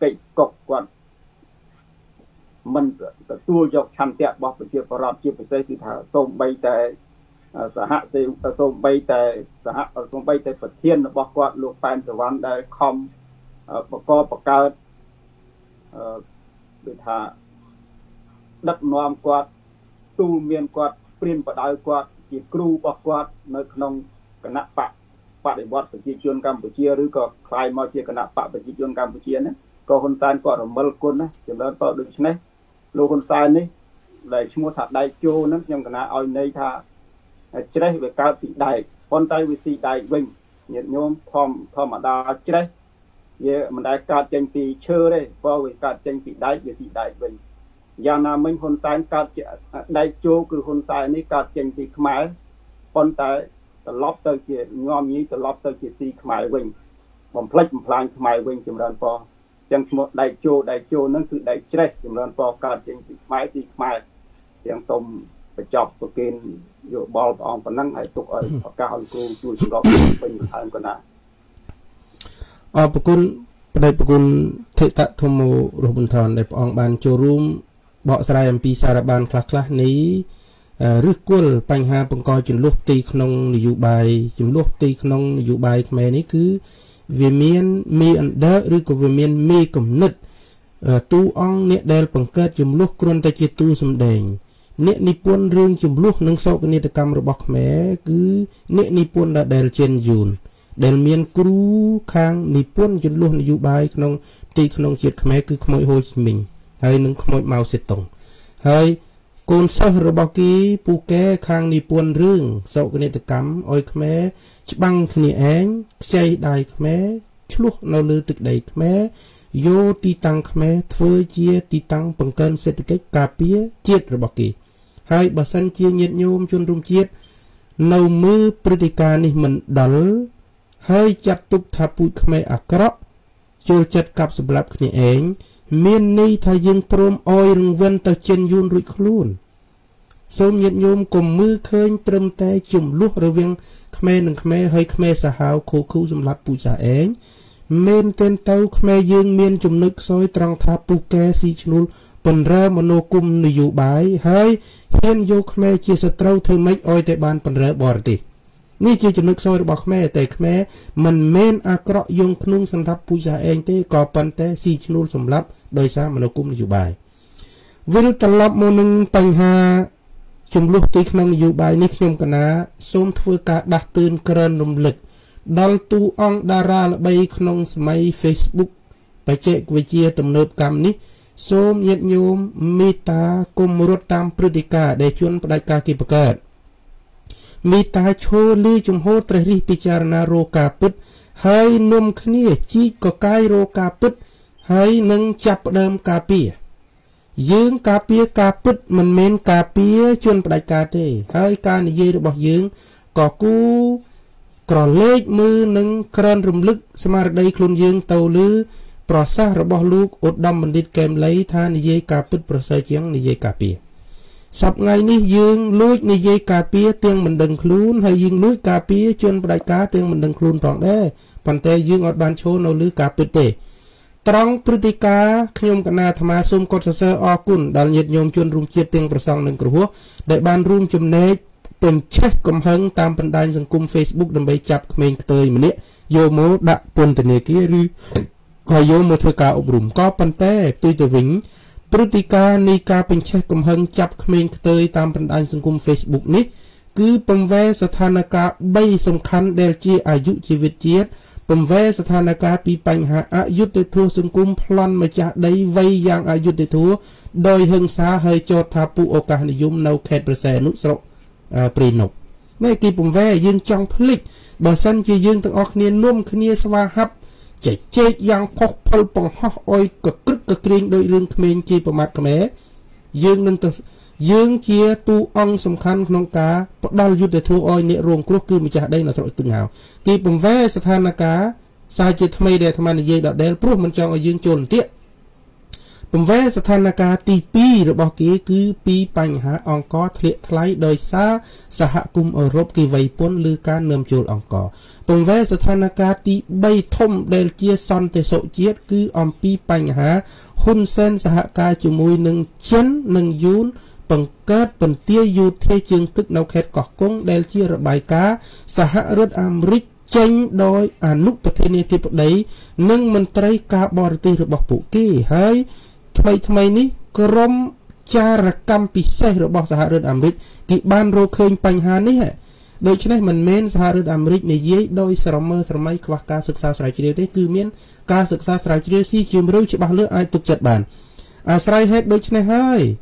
កិច្ចកុកគាត់មិនទទួលយកឆន្ទៈរបស់ប្រជាពលរដ្ឋជាពិសេសគឺថាសូម្បីតែសហសេសូម្បីតែសហសូម្បីតែប្រធានរបស់គាត់លោកប៉ែនសវណ្ណដែលខំបកបបង្កើតអឺគឺថាដឹកនាំគាត់ទូលមានគាត់ព្រៀនបដៅគាត់ជាគ្រូរបស់គាត់នៅក្នុងគណៈបកបដិវត្តប្រជាជនកម្ពុជាឬក៏ខ្លាយមកជាគណៈបកប្រជាជនកម្ពុជាហ្នឹងក៏ហ៊ុនសែនគាត់រមិលគុណណាចំណើតដូច្នេះលោកហ៊ុនសែននេះដែលឈ្មោះថាដៃជោហ្នឹងខ្ញុំកណាឲ្យន័យថាច្រេះវាកើតពីដែកប៉ុន្តែវាស៊ីដែកវិញញាតិញោមធម្មធម្មតាច្រេះវាមិនដែលកើតចេញពីឈើទេព្រោះវាកើតចេញពីដែកវាស៊ីដែកវិញយ៉ាងណាមិញហ៊ុនសែនកើតជាដែកជោគឺហ៊ុនសែននេះកើតចេញពីខ្មែរប៉ុន្តែត្រឡប់ទៅជាងំញីត្រឡប់ទៅជាស៊ីខ្មែរវិញបំផ្លិចបំផ្លាញខ្មែរវិញចម្រើនពរចឹងឈ្មោះដែកជោដែកជោហ្នឹងគឺដែកច្រេះចម្រើនពរកើតចេញពីខ្មែរស៊ីខ្មែរទាំងសូមបញ្ចប់ប្រគិនយោបល់ព្រះអង្គប៉ុណ្ណឹងហើយទុកឲ្យឱកាសឲ្យគ្រូជួយសម្របពេញបន្ថែមកណាអរគុណបដិប្រគុណថេតធម្មរស់បន្ថនដែលព្រះអង្គបានចូលរួមបកស្រាយអំពីសារបានខ្លះៗនេះឬគល់បញ្ហាបង្កចំនួនទីក្នុងនយោបាយចំនួនទីក្នុងនយោបាយខ្មែរនេះគឺវាមានមេអណ្ដើឬក៏វាមានមេគំនិតទូអង្គអ្នកដែលបង្កើតចំនួនគ្រាន់តែជាទូសម្ដែងអ្នកនិពន្ធរឿងចំនួននិងសោកនាដកម្មរបស់ខ្មែរគឺអ្នកនិពន្ធដែលជិនយូនដែលមានគ្រូខាងនិពន្ធចំនួននយោបាយក្នុងទីក្នុងជាតិខ្មែរគឺខ្មោចហូជីមិញហើយនិងខ្មោចម៉ៅសេតុងហើយកូនសិស្សរបស់គេពូកែខាងនិពន្ធរឿងសោកនាដកម្មឲ្យខ្មែរច្បាំងគ្នាឯងខ្ចីដៃខ្មែរឆ្លោះនៅលើទឹកដីខ្មែរយកទីតាំងខ្មែរធ្វើជាទីតាំងបង្កើនសេដ្ឋកិច្ចការពារជាតិរបស់គេហើយបើសិនជាញាតិញោមជនរួមជាតិនៅមើលព្រឹត្តិការណ៍នេះមិនដល់ហើយចាត់ទុកថាពូជខ្មែរអាក្រក់ចូលចិត្តកាប់សម្លាប់គ្នាឯងមានន័យថាយើងព្រមអោយរង្វិនទៅចិនយួនរួចខ្លួនសូមញាតិញោមកុំមើលឃើញត្រឹមតែចំនួនរវាងខ្មែរនិងខ្មែរហើយខ្មែរសាហាវខូខូសម្លាប់ពូចាឯងមែនទែនទៅខ្មែរយើងមានចំណុចខ្សោយត្រង់ថាពូកែស៊ីឈ្នួលបណ្រើមនោគមនយោបាយហើយហ៊ានយកខ្មែរជាសត្រូវធ្វើម៉េចឲ្យតែបានបណ្រើបរទេសនេះជាចំណុចខ្សោយរបស់ខ្មែរតែខ្មែរមិនមែនអាក្រក់យងក្នុងសម្រាប់ពូចាឯងទេក៏ប៉ុន្តែស៊ីឈ្នួលសម្រាប់ដោយសារមនោគមនយោបាយវិលត្រឡប់មកនឹងបញ្ហាចំនួនទីក្នុងនយោបាយនេះខ្ញុំកណាសូមធ្វើការដាស់តឿនក្រើនរំលឹកដល់ទូអង្គតារាល្បីក្នុងសម័យ Facebook បច្ចេកវិទ្យាទំនើបកម្មនេះសូមញាតិញោមមេត្តាគុំរត់តាមព្រឹត្តិការណ៍ដែលជួនផ្ដាច់ការគេបង្កើតមេត្តាឈរលឺជំហរត្រេះរិះពិចារណារកការពិតហើយនាំគ្នាជីកកកាយរកការពិតហើយនឹងចាប់ផ្ដើមការពារយើងការពារការពិតមិនមែនការពារជនផ្ដាច់ការទេហើយការនិយាយរបស់យើងក៏គូក្រឡេកមើលនឹងក្រើនរំលឹកស្មារតីខ្លួនយើងទៅលើប្រសាសន៍របស់លោកឧត្តមបណ្ឌិតកែមលីថានិយាយការពិតប្រសើរជាងនិយាយការពារសប្តាហ៍នេះយើងលួចនិយាយការពារទាំងមិនដឹងខ្លួនហើយយើងលួចការពារជនផ្ដាច់ការទាំងមិនដឹងខ្លួនផងដែរប៉ុន្តែយើងអត់បានឈរនៅលើការពិតទេត្រង់ព្រឹត្តិការណ៍ខ្ញុំកណាអាត្មាសូមកត់សរសើរអរគុណដល់ញាតិញោមជនរួមជាតិទាំងប្រសង់និងគ្រហស្ថដែលបានរួមចំណែកបញ្ឆេះកំហឹងតាមបណ្ដាញសង្គម Facebook ដើម្បីចាប់ក្មេងខ្ទើយម្នាក់យកមកដាក់ពន្ធនាគារឬក៏យកមកធ្វើការអប់រំក៏ប៉ុន្តែផ្ទុយទៅវិញព្រឹត្តិការណ៍នៃការបញ្ឆេះកំហឹងចាប់ក្មេងខ្ទើយតាមបណ្ដាញសង្គម Facebook នេះគឺពង្វែស្ថានភាពបីសំខាន់ដែលជាអាយុជីវិតជាតិពង្វែស្ថានភាពពីបញ្ហាអយុត្តិធម៌សង្គមប្លន់ម្ចាស់ដីវ័យយ៉ាងអយុត្តិធម៌ដោយហិង្សាហើយចោទថាពួកឱកាសនិយមនៅខេត្តប្រសែនុស្រុកព្រីនុកនេះគេពង្វែយើងចង់ភ្លេចបើសិនជាយើងទាំងអស់គ្នានាំគ្នាស្វាហាប់ចែកចែកយ៉ាងខុសផលបង្ហោះអុយកក្រឹកកក្រែងដោយរឿងក្មេងជាប្រមាថខ្មែរយើងនឹងទៅយើងជាទូអង្គសំខាន់ក្នុងការផ្ដល់យុទ្ធធម៌ឲ្យអ្នករងគ្រោះគឺម្ចាស់ដីនៅស្រុកទឹកងៅគេពង្វែស្ថានភាពសារជាថ្មីដែលអាត្មានិយាយដដែលព្រោះមិនចង់ឲ្យយើងចូលន្ទាក់ Bầm ve sát thàn ca tí pi rồi bỏ kia cứ pi bánh há ong có thiệt thay đôi xa xã hạ cung ở rộp kỳ vầy bốn lư ca nơm chôl ong có. Bầm ve sát thàn ca tí bay thông đèl chia son tê sộ chiết cứ ong pi bánh há hôn sen xã hạ ca chù mùi nâng chén nâng dún bằng kết bằng tia dù thê chương tức nâu khét cọc cung đèl chia rồi bài cá xã hạ rớt am rích chênh đôi à nút bật thế này tiếp đấy nâng mình trây ca bò tì rồi bọc phụ kỳ hơi thay thay ní krom cha ra cam pi xe rồi bọc xã hạ rớt am rích kị ban rô khơi bánh hà ní hệ đôi chân này mình men xã hạ rớt am rích này dễ đôi sờ mơ sờ máy qua caศึกษา sài chiều thế cứ miên caศึกษา sài chiều si chiều mới chỉ bao lứa ai tục chặt bàn à sài hết đôi chân này hơi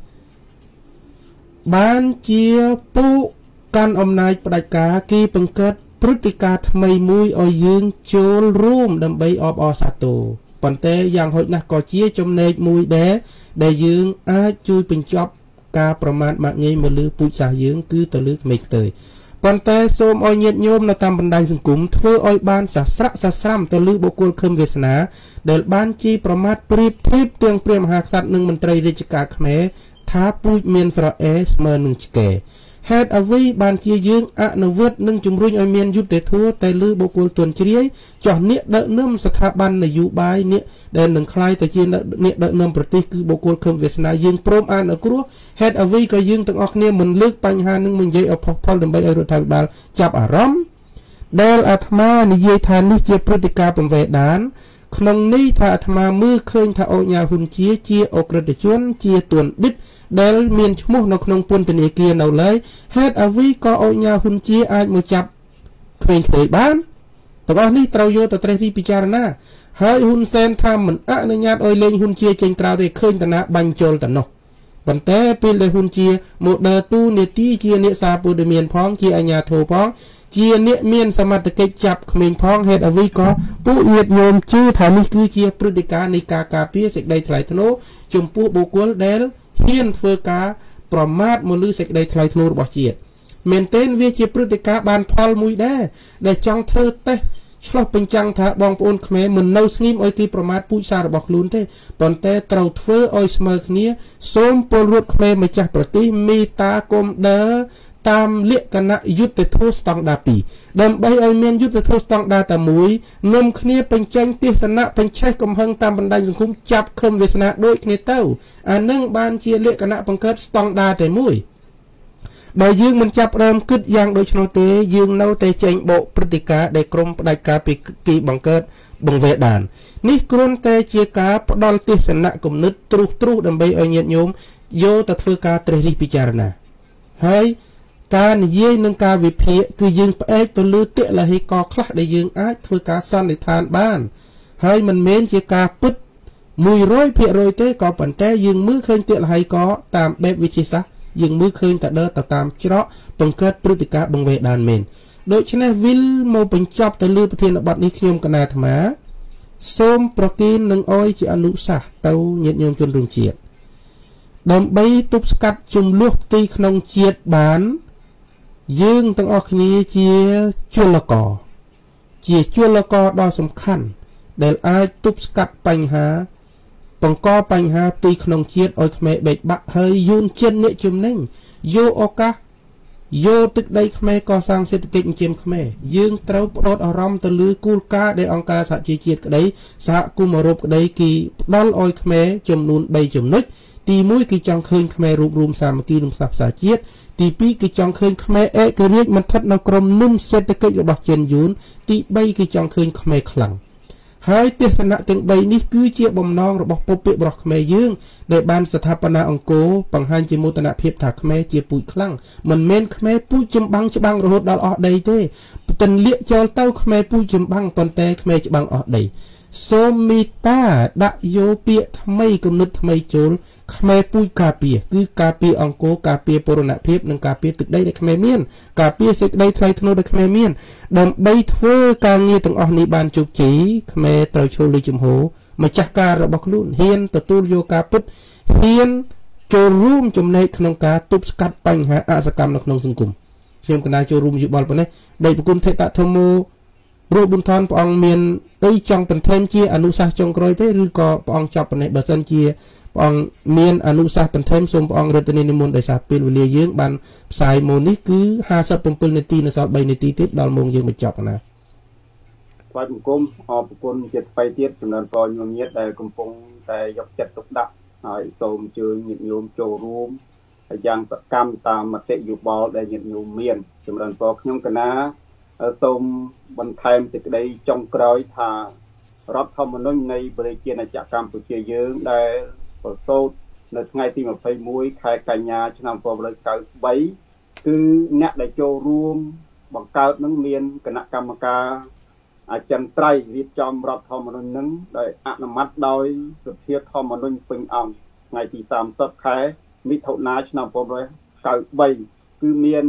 ban chia pu can om nai bạch cá kỳ bằng kếtพฤติการทำไมมุ้ยเอายืงโจลร่วมดำใบออบอสัตโตปันเตอย่างหอยนักก่อเชี่ยจมเนจมุ้ยแดได้ยืงอาจุยเป็นจอบกาประมาณมากเงยมาลือปุยสายืงคือตะลึกไม่เตยปันเตส้มเอาเย็ดโยมในตามบันไดสังกุมเพื่อเอาบ้านสัสระสัสรัมตะลึกบุกลเคมเวสนาเดินบ้านจีประมาทปรีบเทพเตียงเปรียมหากสัตว์หนึ่งมันไตรเรจิกาขแมท้าปุยเมียนสระเอสเมอร์หนึ่งแก่เหตุอวิบานเกียยืงอะนวัดนึ่งจุมรุ่งไอเมียนยุติทั่วแต่ลือบุกลตวนเชียจอดเนื้อเดินน้ำสถาบันในยุบายเนื้อเดินหนึ่งคลายแต่เชียเนื้อเดินน้ำประเทศคือบุกลเคมเวสนายืงโปรมอ่านอกรัวเหตุอวิก็ยืงตั้งออกเนี่ยมันเลือกปัญหาหนึ่งมันใหญ่เอาพอพอลงไปเอารถไฟบาลจับอารมณ์เดลอาตมาในเยธานิเจียพฤติการเป็นเวดานขนมนี้ถ้าอาตมามือเคยถ้าเอาญาหุ่นเชียเจียอกระดิชวนเจียตวนดิดเดลเมียนชมุกนกนงปนตเนเกียนเอาเลยเฮ็ดอวิก็เอาญาหุ่นเจียอาจมาจับเคยเคยบ้านแต่ว่านี่เราโยตเตรที่พิจารณาเฮ้ยหุ่นเซนทำเหมือนอะในญาติอ้อยเล่งหุ่นเจียเจงกล่าวได้เคยตนะบังโจลตนกปันเต้เป็นเลยหุ่นเจียโมเดอตู้เนตีเจียเนซาปูเดเมียนพ้องเจียอัญญาโทพ้องเจียเนเมียนสมัติเกจับเขมรพ้องเฮ็ดอวิก็ผู้เวียดโยมชื่อฐานิคือเจียพฤติการในกากาเปียเสกใดถลายธโนจมปูบุกวลเดลเฮียนเฟอร์กาประมาทมลือเสกใดถลายธโนบอเจียเมนเทนเวียเจียพฤติการบานพอลมุยได้ได้จังเธอเตชลเป็นจังถ้าบองปนเขมรมันเน่าสงิมอ้อยกีประมาทผู้ชาบอกลุนเตปนเตเตาเฟอร์อ้อยเสมอเนี้ยส้มปนรวดเขมรมาจากประเทศมีตากลมเดอตามเลี้ยกันนะยุติโทษต้องดาปีดำใบไอเมียนยุติโทษต้องดาแต่มุยนมเนี้ยเป็นจังเทศนะเป็นใช้กำหังตามบันไดสังคมจับเคมเวสนาโดยเนเต้าอันนั่งบานเชียเลี้ยกันนะบังเกิดต้องดาแต่มุยใบยืงมันจับเริ่มกึศยางโดยชนเตยืงเน่าเตเจงโบปฏิกาได้กรมปฏิกาปีกีบังเกิดบังเวดานนี่กรนเตเจียกาปดอลเทศนะกลุ่มนึดตรุตรุดำใบไอเนียโยมโยตัดเฟือกาเตริพิจารณาเฮ้ยการเยี่ยนการวิเพคือยืงเอกตัวลือเตะละให้กอคลาได้ยืงอาเฟือกาซ่อนในทานบ้านเฮ้ยมันเม้นเจียกาปึ๊ดมุยร้อยเพียร้อยเตกอปันเตยืงมือเคยเตะละให้กอตามแบบวิชิซะยืงมือเคยแต่เดินแต่ตามเจาะบังเกิดพฤติกาบังเวดานเมนโดยชนะวิลโมเป็นจอบแต่ลือประเทศบัดนี้ขยมกันนาธรรมะส้มโปรตีนหนึ่งอ้อยจีอนุสาเต้าเย็ดเยิมจนรุงเจียดดำใบตุบสกัดจุ่มลวกตีขนมเจียดบานยืงตั้งออกนี้เจียจุลกอเจียจุลกอดอสำคัญเดลไอตุบสกัดปัญหาปังกอปัญหาตีขนมเจียดอ้อยเขมรเบ็ดบะเฮยยุนเจียนเนจุ่มนิ่งโยโอกะโยตึกได้เขมรก่อสร้างเศรษฐกิจเจียมเขมรยืงเต้าปลดอารมณ์ตะลือกูลกาได้องการสหจีเจียดกระไดสหกุมารบกระไดกีดอลอ้อยเขมรจำนวนใบจำนิดตีมุ้ยกีจังเคยเขมรรูปรวมสามกีนุ่มสับสาเจียดตีปีกีจังเคยเขมรเอกเรียกมันทัดนกรมนุ่มเศรษฐกิจระบาดเจียนยุนตีใบกีจังเคยเขมรคลังหายเทศนาเต็งใบนี้คือเจียบอมน้องระบบปปิบรอกเขมรยืงในบ้านสถาปนาองโกปังหันจิมุตนาเพียบถักเขมรเจียปุยคลั่งมันเมนเขมรปุยจำบังจบังระหดดอลออดใดเต้ตันเลี้ยเจ้าเต้าเขมรปุยจำบังปนเตเขมรจบังออดใดโซมิตาดะโยเปียทำไมกำนึกทำไมโจลเขมรปุยกาเปียคือกาเปียองโกกาเปียปรณะเพียบนังกาเปียตึกได้ในเขมรเมียนกาเปียเสกได้ไทยธนูในเขมรเมียนดำใบเทอการเงียตั้งออกในบ้านจุกจีเขมรเตาโชลิจุมโหมาจักการระบบลุ่นเฮียนตะตูโยกาปุตเฮียนโจรูมจุ่มในขนมกาตุบสกัดปัญหาอาสกรรมในขนมสังคมเฮียนกันได้โจรูมอยู่บอลปนนี้ได้ประกุมเทตะธโมรูปบุญทอนปองเมียนเอ้ยจังเป็นเทมเจียอนุสาจงกรอยได้หรือก็ปองจับปนในบัสันเจียព្រះអង្គមានអនុសាសន៍បន្ថែមសូមព្រះអង្គរតនានិមន្តដោយសារពេលវេលាយើងបានផ្សាយម៉ូននេះគឺห้าสิบเจ็ดនាទីនៅសល់3នាទីទៀតដល់ម៉ោងយើងបញ្ចប់ណាថ្វាយបង្គំអរគុណជាថ្មីទៀតចំនួនពលញោមញាតដែលកំពុងតែយកចិត្តទុកដាក់ហើយសូមអញ្ជើញញាតិញោមចូលរួមយ៉ាងសកម្មតាមមតិយោបល់ដែលញាតិញោមមានចំនួនពលខ្ញុំកណាសូមបន្ថែមសេចក្តីចុងក្រោយថារដ្ឋធម្មនុញ្ញនៃប្រជាណាចក្រកម្ពុជាយើងដែលប្រសូតនៅថ្ងៃទីยี่สิบเอ็ดខែកញ្ញាឆ្នាំnineteen ninety-threeគឺអ្នកដែលចូលរួមបង្កើតនឹងមានគណៈកម្មការអចិន្ត្រៃយ៍រៀបចំរដ្ឋធម្មនុញ្ញនឹងដោយអនុម័តដោយសភាធម្មនុញ្ញពេញអង្គថ្ងៃទីthirtyខែមិថុនាឆ្នាំnineteen ninety-threeគឺមាន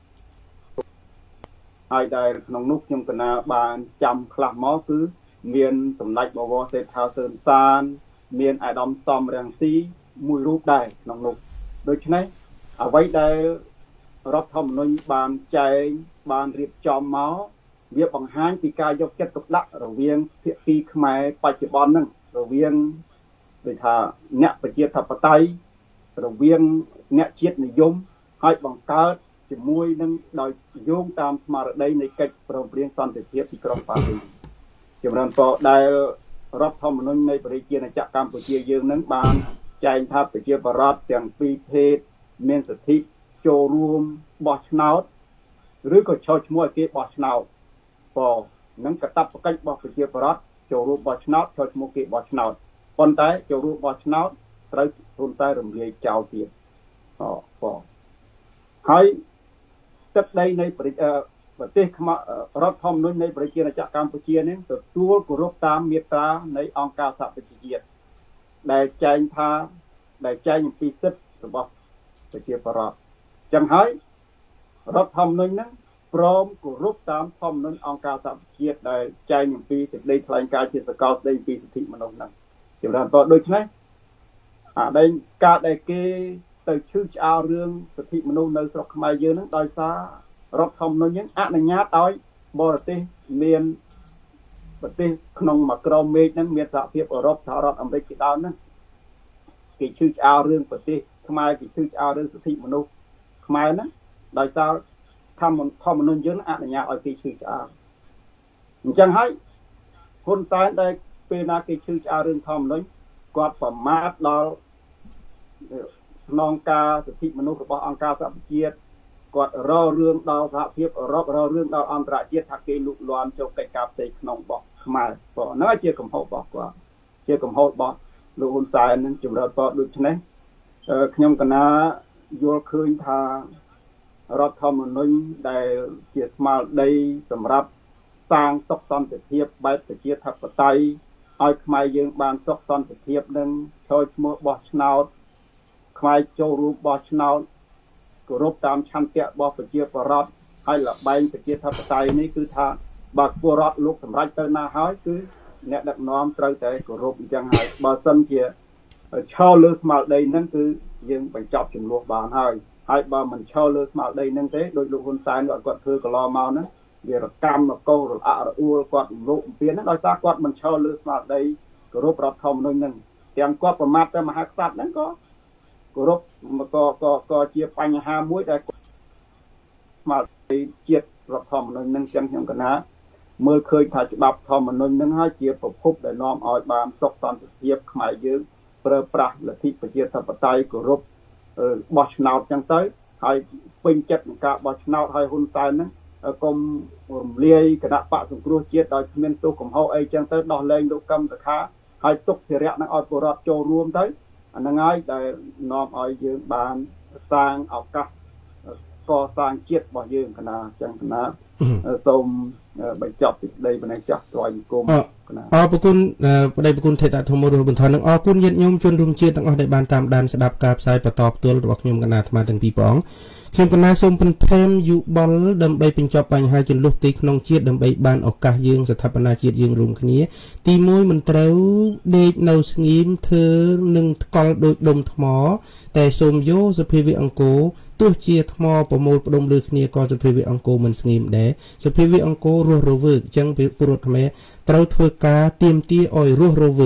ហើយដែលក្នុងនោះខ្ញុំកណាបានចាំខ្លះមកគឺមានសម្ដេចបវរសេដ្ឋាសឿនសានមានអាដាមសំរងស៊ីមួយរូបដែរក្នុងនោះដូច្នេះអ្វីដែលរដ្ឋធម្មនុញ្ញបានចែងបានរៀបចំមកវាបង្ហាញពីការយកចិត្តទុកដាក់រវាងភាគីខ្មែរបច្ចុប្បន្នហ្នឹងរវាងដូចថាអ្នកប្រជាធិបតេយ្យរវាងអ្នកជាតិនិយមហើយបង្កើតជាមួយនឹងដោយយោងតាមស្មារតីនៃកិច្ចព្រមព្រៀងសន្តិភាពទីក្រុងប៉ារីសចម្រើនពរដែលរដ្ឋធម្មនុញ្ញនៃប្រជាណាចក្រកម្ពុជាយើងនឹងបានចែងថាប្រជាប្រដ្ឋទាំងពីរភេទមានសិទ្ធិចូលរួមបោះឆ្នោតឬក៏ចោទឈ្មោះឲ្យគេបោះឆ្នោតពរនឹងកាតព្វកិច្ចរបស់ប្រជាប្រដ្ឋចូលរួមបោះឆ្នោតចោទឈ្មោះគេបោះឆ្នោតប៉ុន្តែចូលរួមបោះឆ្នោតត្រូវព្រមតែរំលាយចោលទៀតអូពរហើយទឹកដីនៃប្រទេសរដ្ឋធម្មនុញ្ញនៃប្រជាណាចក្រកម្ពុជានេះទទួលគោរពតាមមាត្រានៃអង្គការសហប្រជាជាតិដែលចែងថាដែលចែងអំពីសិទ្ធិរបស់ប្រជាពលរដ្ឋចឹងហើយរដ្ឋធម្មនុញ្ញហ្នឹងព្រមគោរពតាមធម្មនុញ្ញអង្គការសហប្រជាជាតិដែលចែងអំពីសេចក្តីថ្លែងការណ៍ជាសកលស្តីអំពីសិទ្ធិមនុស្សហ្នឹងចម្រើនតដូច្នេះអាដែលការដែលគេទៅឈឺឆ្អល់រឿងសិទ្ធិមនុស្សនៅស្រុកខ្មែរយើងហ្នឹងដោយសាររដ្ឋធម្មនុញ្ញហ្នឹងអនុញ្ញាតឲ្យបរទេសមានប្រទេសក្នុងមួយក្រមមេឃហ្នឹងមានសហភាពអឺរ៉ុបសហរដ្ឋអាមេរិកជាដើមហ្នឹងគេឈឺឆ្អល់រឿងប្រទេសខ្មែរគេឈឺឆ្អល់រឿងសិទ្ធិមនុស្សខ្មែរហ្នឹងដោយសារធម្មនុញ្ញយើងអនុញ្ញាតឲ្យគេឈឺឆ្អល់អញ្ចឹងហើយហ៊ុនសែនដែលពេលណាគេឈឺឆ្អល់រឿងធម្មនុញ្ញគាត់ប្រមាថដល់ក្នុងការសិទ្ធិមនុស្សរបស់អង្គការសហប្រជាជាតិគាត់រករឿងដល់សហភាពអឺរ៉ុបរករឿងដល់អន្តរជាតិថាគេលូកលាន់ចូលកិច្ចការផ្ទៃក្នុងរបស់ខ្មែរព្រោះហ្នឹងជាកំហុសរបស់គាត់ជាកំហុសរបស់លោកហ៊ុនសែននឹងចម្រើនពរដូច្នេះខ្ញុំកណាយល់ឃើញថារដ្ឋធម្មនុញ្ញដែលជាស្មារតីសម្រាប់សាងសុខសន្តិភាពបែបប្រជាធិបតេយ្យឲ្យខ្មែរយើងបានសុខសន្តិភាពនឹងចូលឈ្មោះបោះឆ្នោតខ្មែរចូលរួមបោះឆ្នោតគោរពតាមឆន្ទៈរបស់ប្រជាពលរដ្ឋហើយលបែងប្រជាធិបតេយ្យនេះគឺថាបើពលរដ្ឋលោកសម្រេចទៅណាហើយគឺអ្នកដឹកនាំត្រូវតែគោរពអញ្ចឹងហើយបើសិនជាឈរលើស្មារតីហ្នឹងគឺយើងបញ្ចប់ចំនួនបានហើយហើយបើមិនឈរលើស្មារតីហ្នឹងទេដោយលោកហ៊ុនសែនគាត់ធ្វើកន្លងមកហ្នឹងវារកម្មកោរអាក់រអួលគាត់រំលោភបំពានហ្នឹងដោយសារគាត់មិនឈរលើស្មារតីគោរពរដ្ឋធម្មនុញ្ញហ្នឹងទាំងគាត់ប្រមាថតែមហាក្សត្រហ្នឹងក៏គោរពក៏ក៏ក៏ជាបញ្ហាមួយដែលស្មារតីជាតិរដ្ឋធម្មនុញ្ញហ្នឹងចឹងខ្ញុំកណាមើលឃើញថាច្បាប់ធម្មនុញ្ញហ្នឹងហើយជាប្រភពដែលនាំឲ្យបានសុខសន្តិភាពខ្មែរយើងប្រើប្រាស់លទ្ធិប្រជាធិបតេយ្យគោរពបោះឆ្នោតចឹងទៅហើយពេញចិត្តនឹងការបោះឆ្នោតហើយហ៊ុនសែនហ្នឹងកុំរំលាយគណៈបកសង្គ្រោះជាតិដោយគ្មានទោសកំហុសអីចឹងទៅដោះលែងលោកកឹមសុខាហើយទុកភារៈនឹងឲ្យពលរដ្ឋចូលរួមទៅអាហ្នឹងហើយដែលនាំឲ្យយើងបានសាងឱកាសកសាងជាតិរបស់យើងកណាចឹងកណាសូមបញ្ចប់ពីដីបណ្ដឹងចាស់ទ្រយគុំអរគុណប្តីប្រគុណថេតធម្មរស់បន្ថននឹងអរគុណញាតិញោមជនរួមជាតិទាំងអស់ដែលបានតាមដានស្ដាប់ការផ្សាយបន្តផ្ទាល់របស់ខ្ញុំកណាអាត្មាទាំងពីរព្រះអង្គខ្ញុំកណាសូមបន្ថែមយោបល់ដើម្បីបញ្ចប់បញ្ហាជន្លុះទីក្នុងជាតិដើម្បីបានឱកាសយើងស្ថាបនាជាតិយើងរួមគ្នាទីមួយមិនត្រូវដេកនៅស្ងៀមធ្វើនឹងថ្កល់ដូចដុំថ្មតែសូមយកសភាវៈអង្គរទោះជាថ្មប្រមូលផ្ដុំលើគ្នាក៏សភាវៈអង្គរមិនស្ងៀមដែរសភាវៈអង្គររស់រវើកអញ្ចឹងពលរដ្ឋខ្មែរត្រូវធ្វើការទៀមទាឲ្យរស់រវើក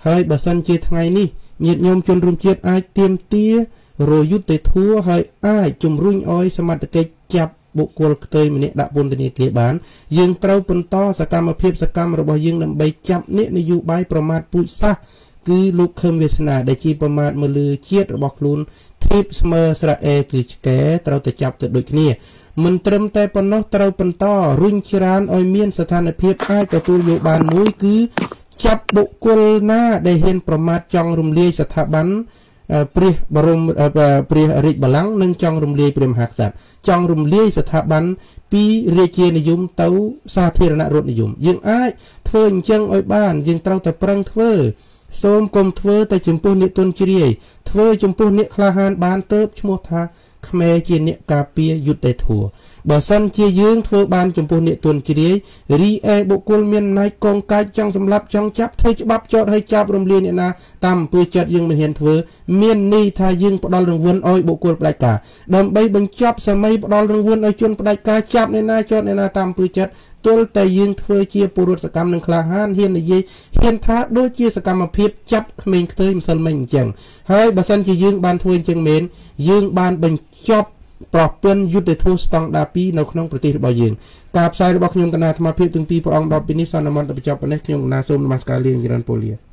ហើយបើសិនជាថ្ងៃនេះញាតិញោមជនរួមជាតិអាចទៀមទារយុទ្ធធัวហើយអាចជំរុញឲ្យសមត្ថកិច្ចចាប់បុគ្គលផ្ទៃម្នាក់ដាក់ពន្ធនាគារបានយើងត្រូវបន្តសកម្មភាពសកម្មរបស់យើងដើម្បីចាប់អ្នកនយោបាយប្រមាថពូជសាសន៍គឺលោកខឹមវាសនាដែលជាប្រមាថមកលើជាតិរបស់ខ្លួនធៀបស្មើស្រាអែគឺឆ្កែត្រូវតែចាប់ទៅដូចគ្នាមិនត្រឹមតែប៉ុណ្ណោះត្រូវបន្តរុញច្រានឲ្យមានស្ថានភាពអាចទទួលយកបានមួយគឺចាប់បុគ្គលណាដែលហ៊ានប្រមាថចង់រំលាយស្ថាប័នព្រះបរមព្រះរាជបល្ល័ង្កនិងចង់រំលាយព្រះមហាក្សត្រចង់រំលាយស្ថាប័នពីរាជានិយមទៅសាធារណរដ្ឋនិយមយើងអាចធ្វើអញ្ចឹងឲ្យបានយើងត្រូវតែប្រឹងធ្វើសូមកុំធ្វើតែចំពោះអ្នកទុនជ្រាយធ្វើចំពោះអ្នកក្លាហានបានទៅឈ្មោះថាខ្មែរជាអ្នកការពារយុត្តិធម៌បើសិនជាយើងធ្វើបានចំពោះអ្នកទុនជ្រាយរីឯបុគ្គលមានអំណាចកងកាច់ចង់សម្លាប់ចង់ចាប់ធ្វើច្បាប់ចោទឲ្យចាប់រំលាយអ្នកណាតាមអំពើចិត្តយើងមិនហ៊ានធ្វើមានន័យថាយើងផ្ដាល់រង្វាន់ឲ្យបុគ្គលផ្ដាច់ការដើម្បីបញ្ចប់សម័យផ្ដាល់រង្វាន់ឲ្យជនផ្ដាច់ការចាប់អ្នកណាចោទអ្នកណាតាមអំពើចិត្តទល់តែយើងធ្វើជាពលរដ្ឋសកម្មនឹងក្លាហានហ៊ាននិយាយហ៊ានថាដូចជាសកម្មភាពចាប់ក្មេងខ្ទើយម្សិលមិញអញ្ចឹងហើយបើសិនជាយើងបានធ្វើអញ្ចឹងមែនយើងបានបញ្ចប់ប្រព័ន្ធយុត្តិធម៌ស្តង់ដារពីរនៅក្នុងប្រទេសរបស់យើងការផ្សាយរបស់ខ្ញុំកណាអាត្មាភាពទាំងពីរព្រះអង្គដល់ពីនេះសន្មតទៅបញ្ចប់ប៉ុណ្ណេះខ្ញុំកណាសូមនមស្ការលាច្រើនពលលា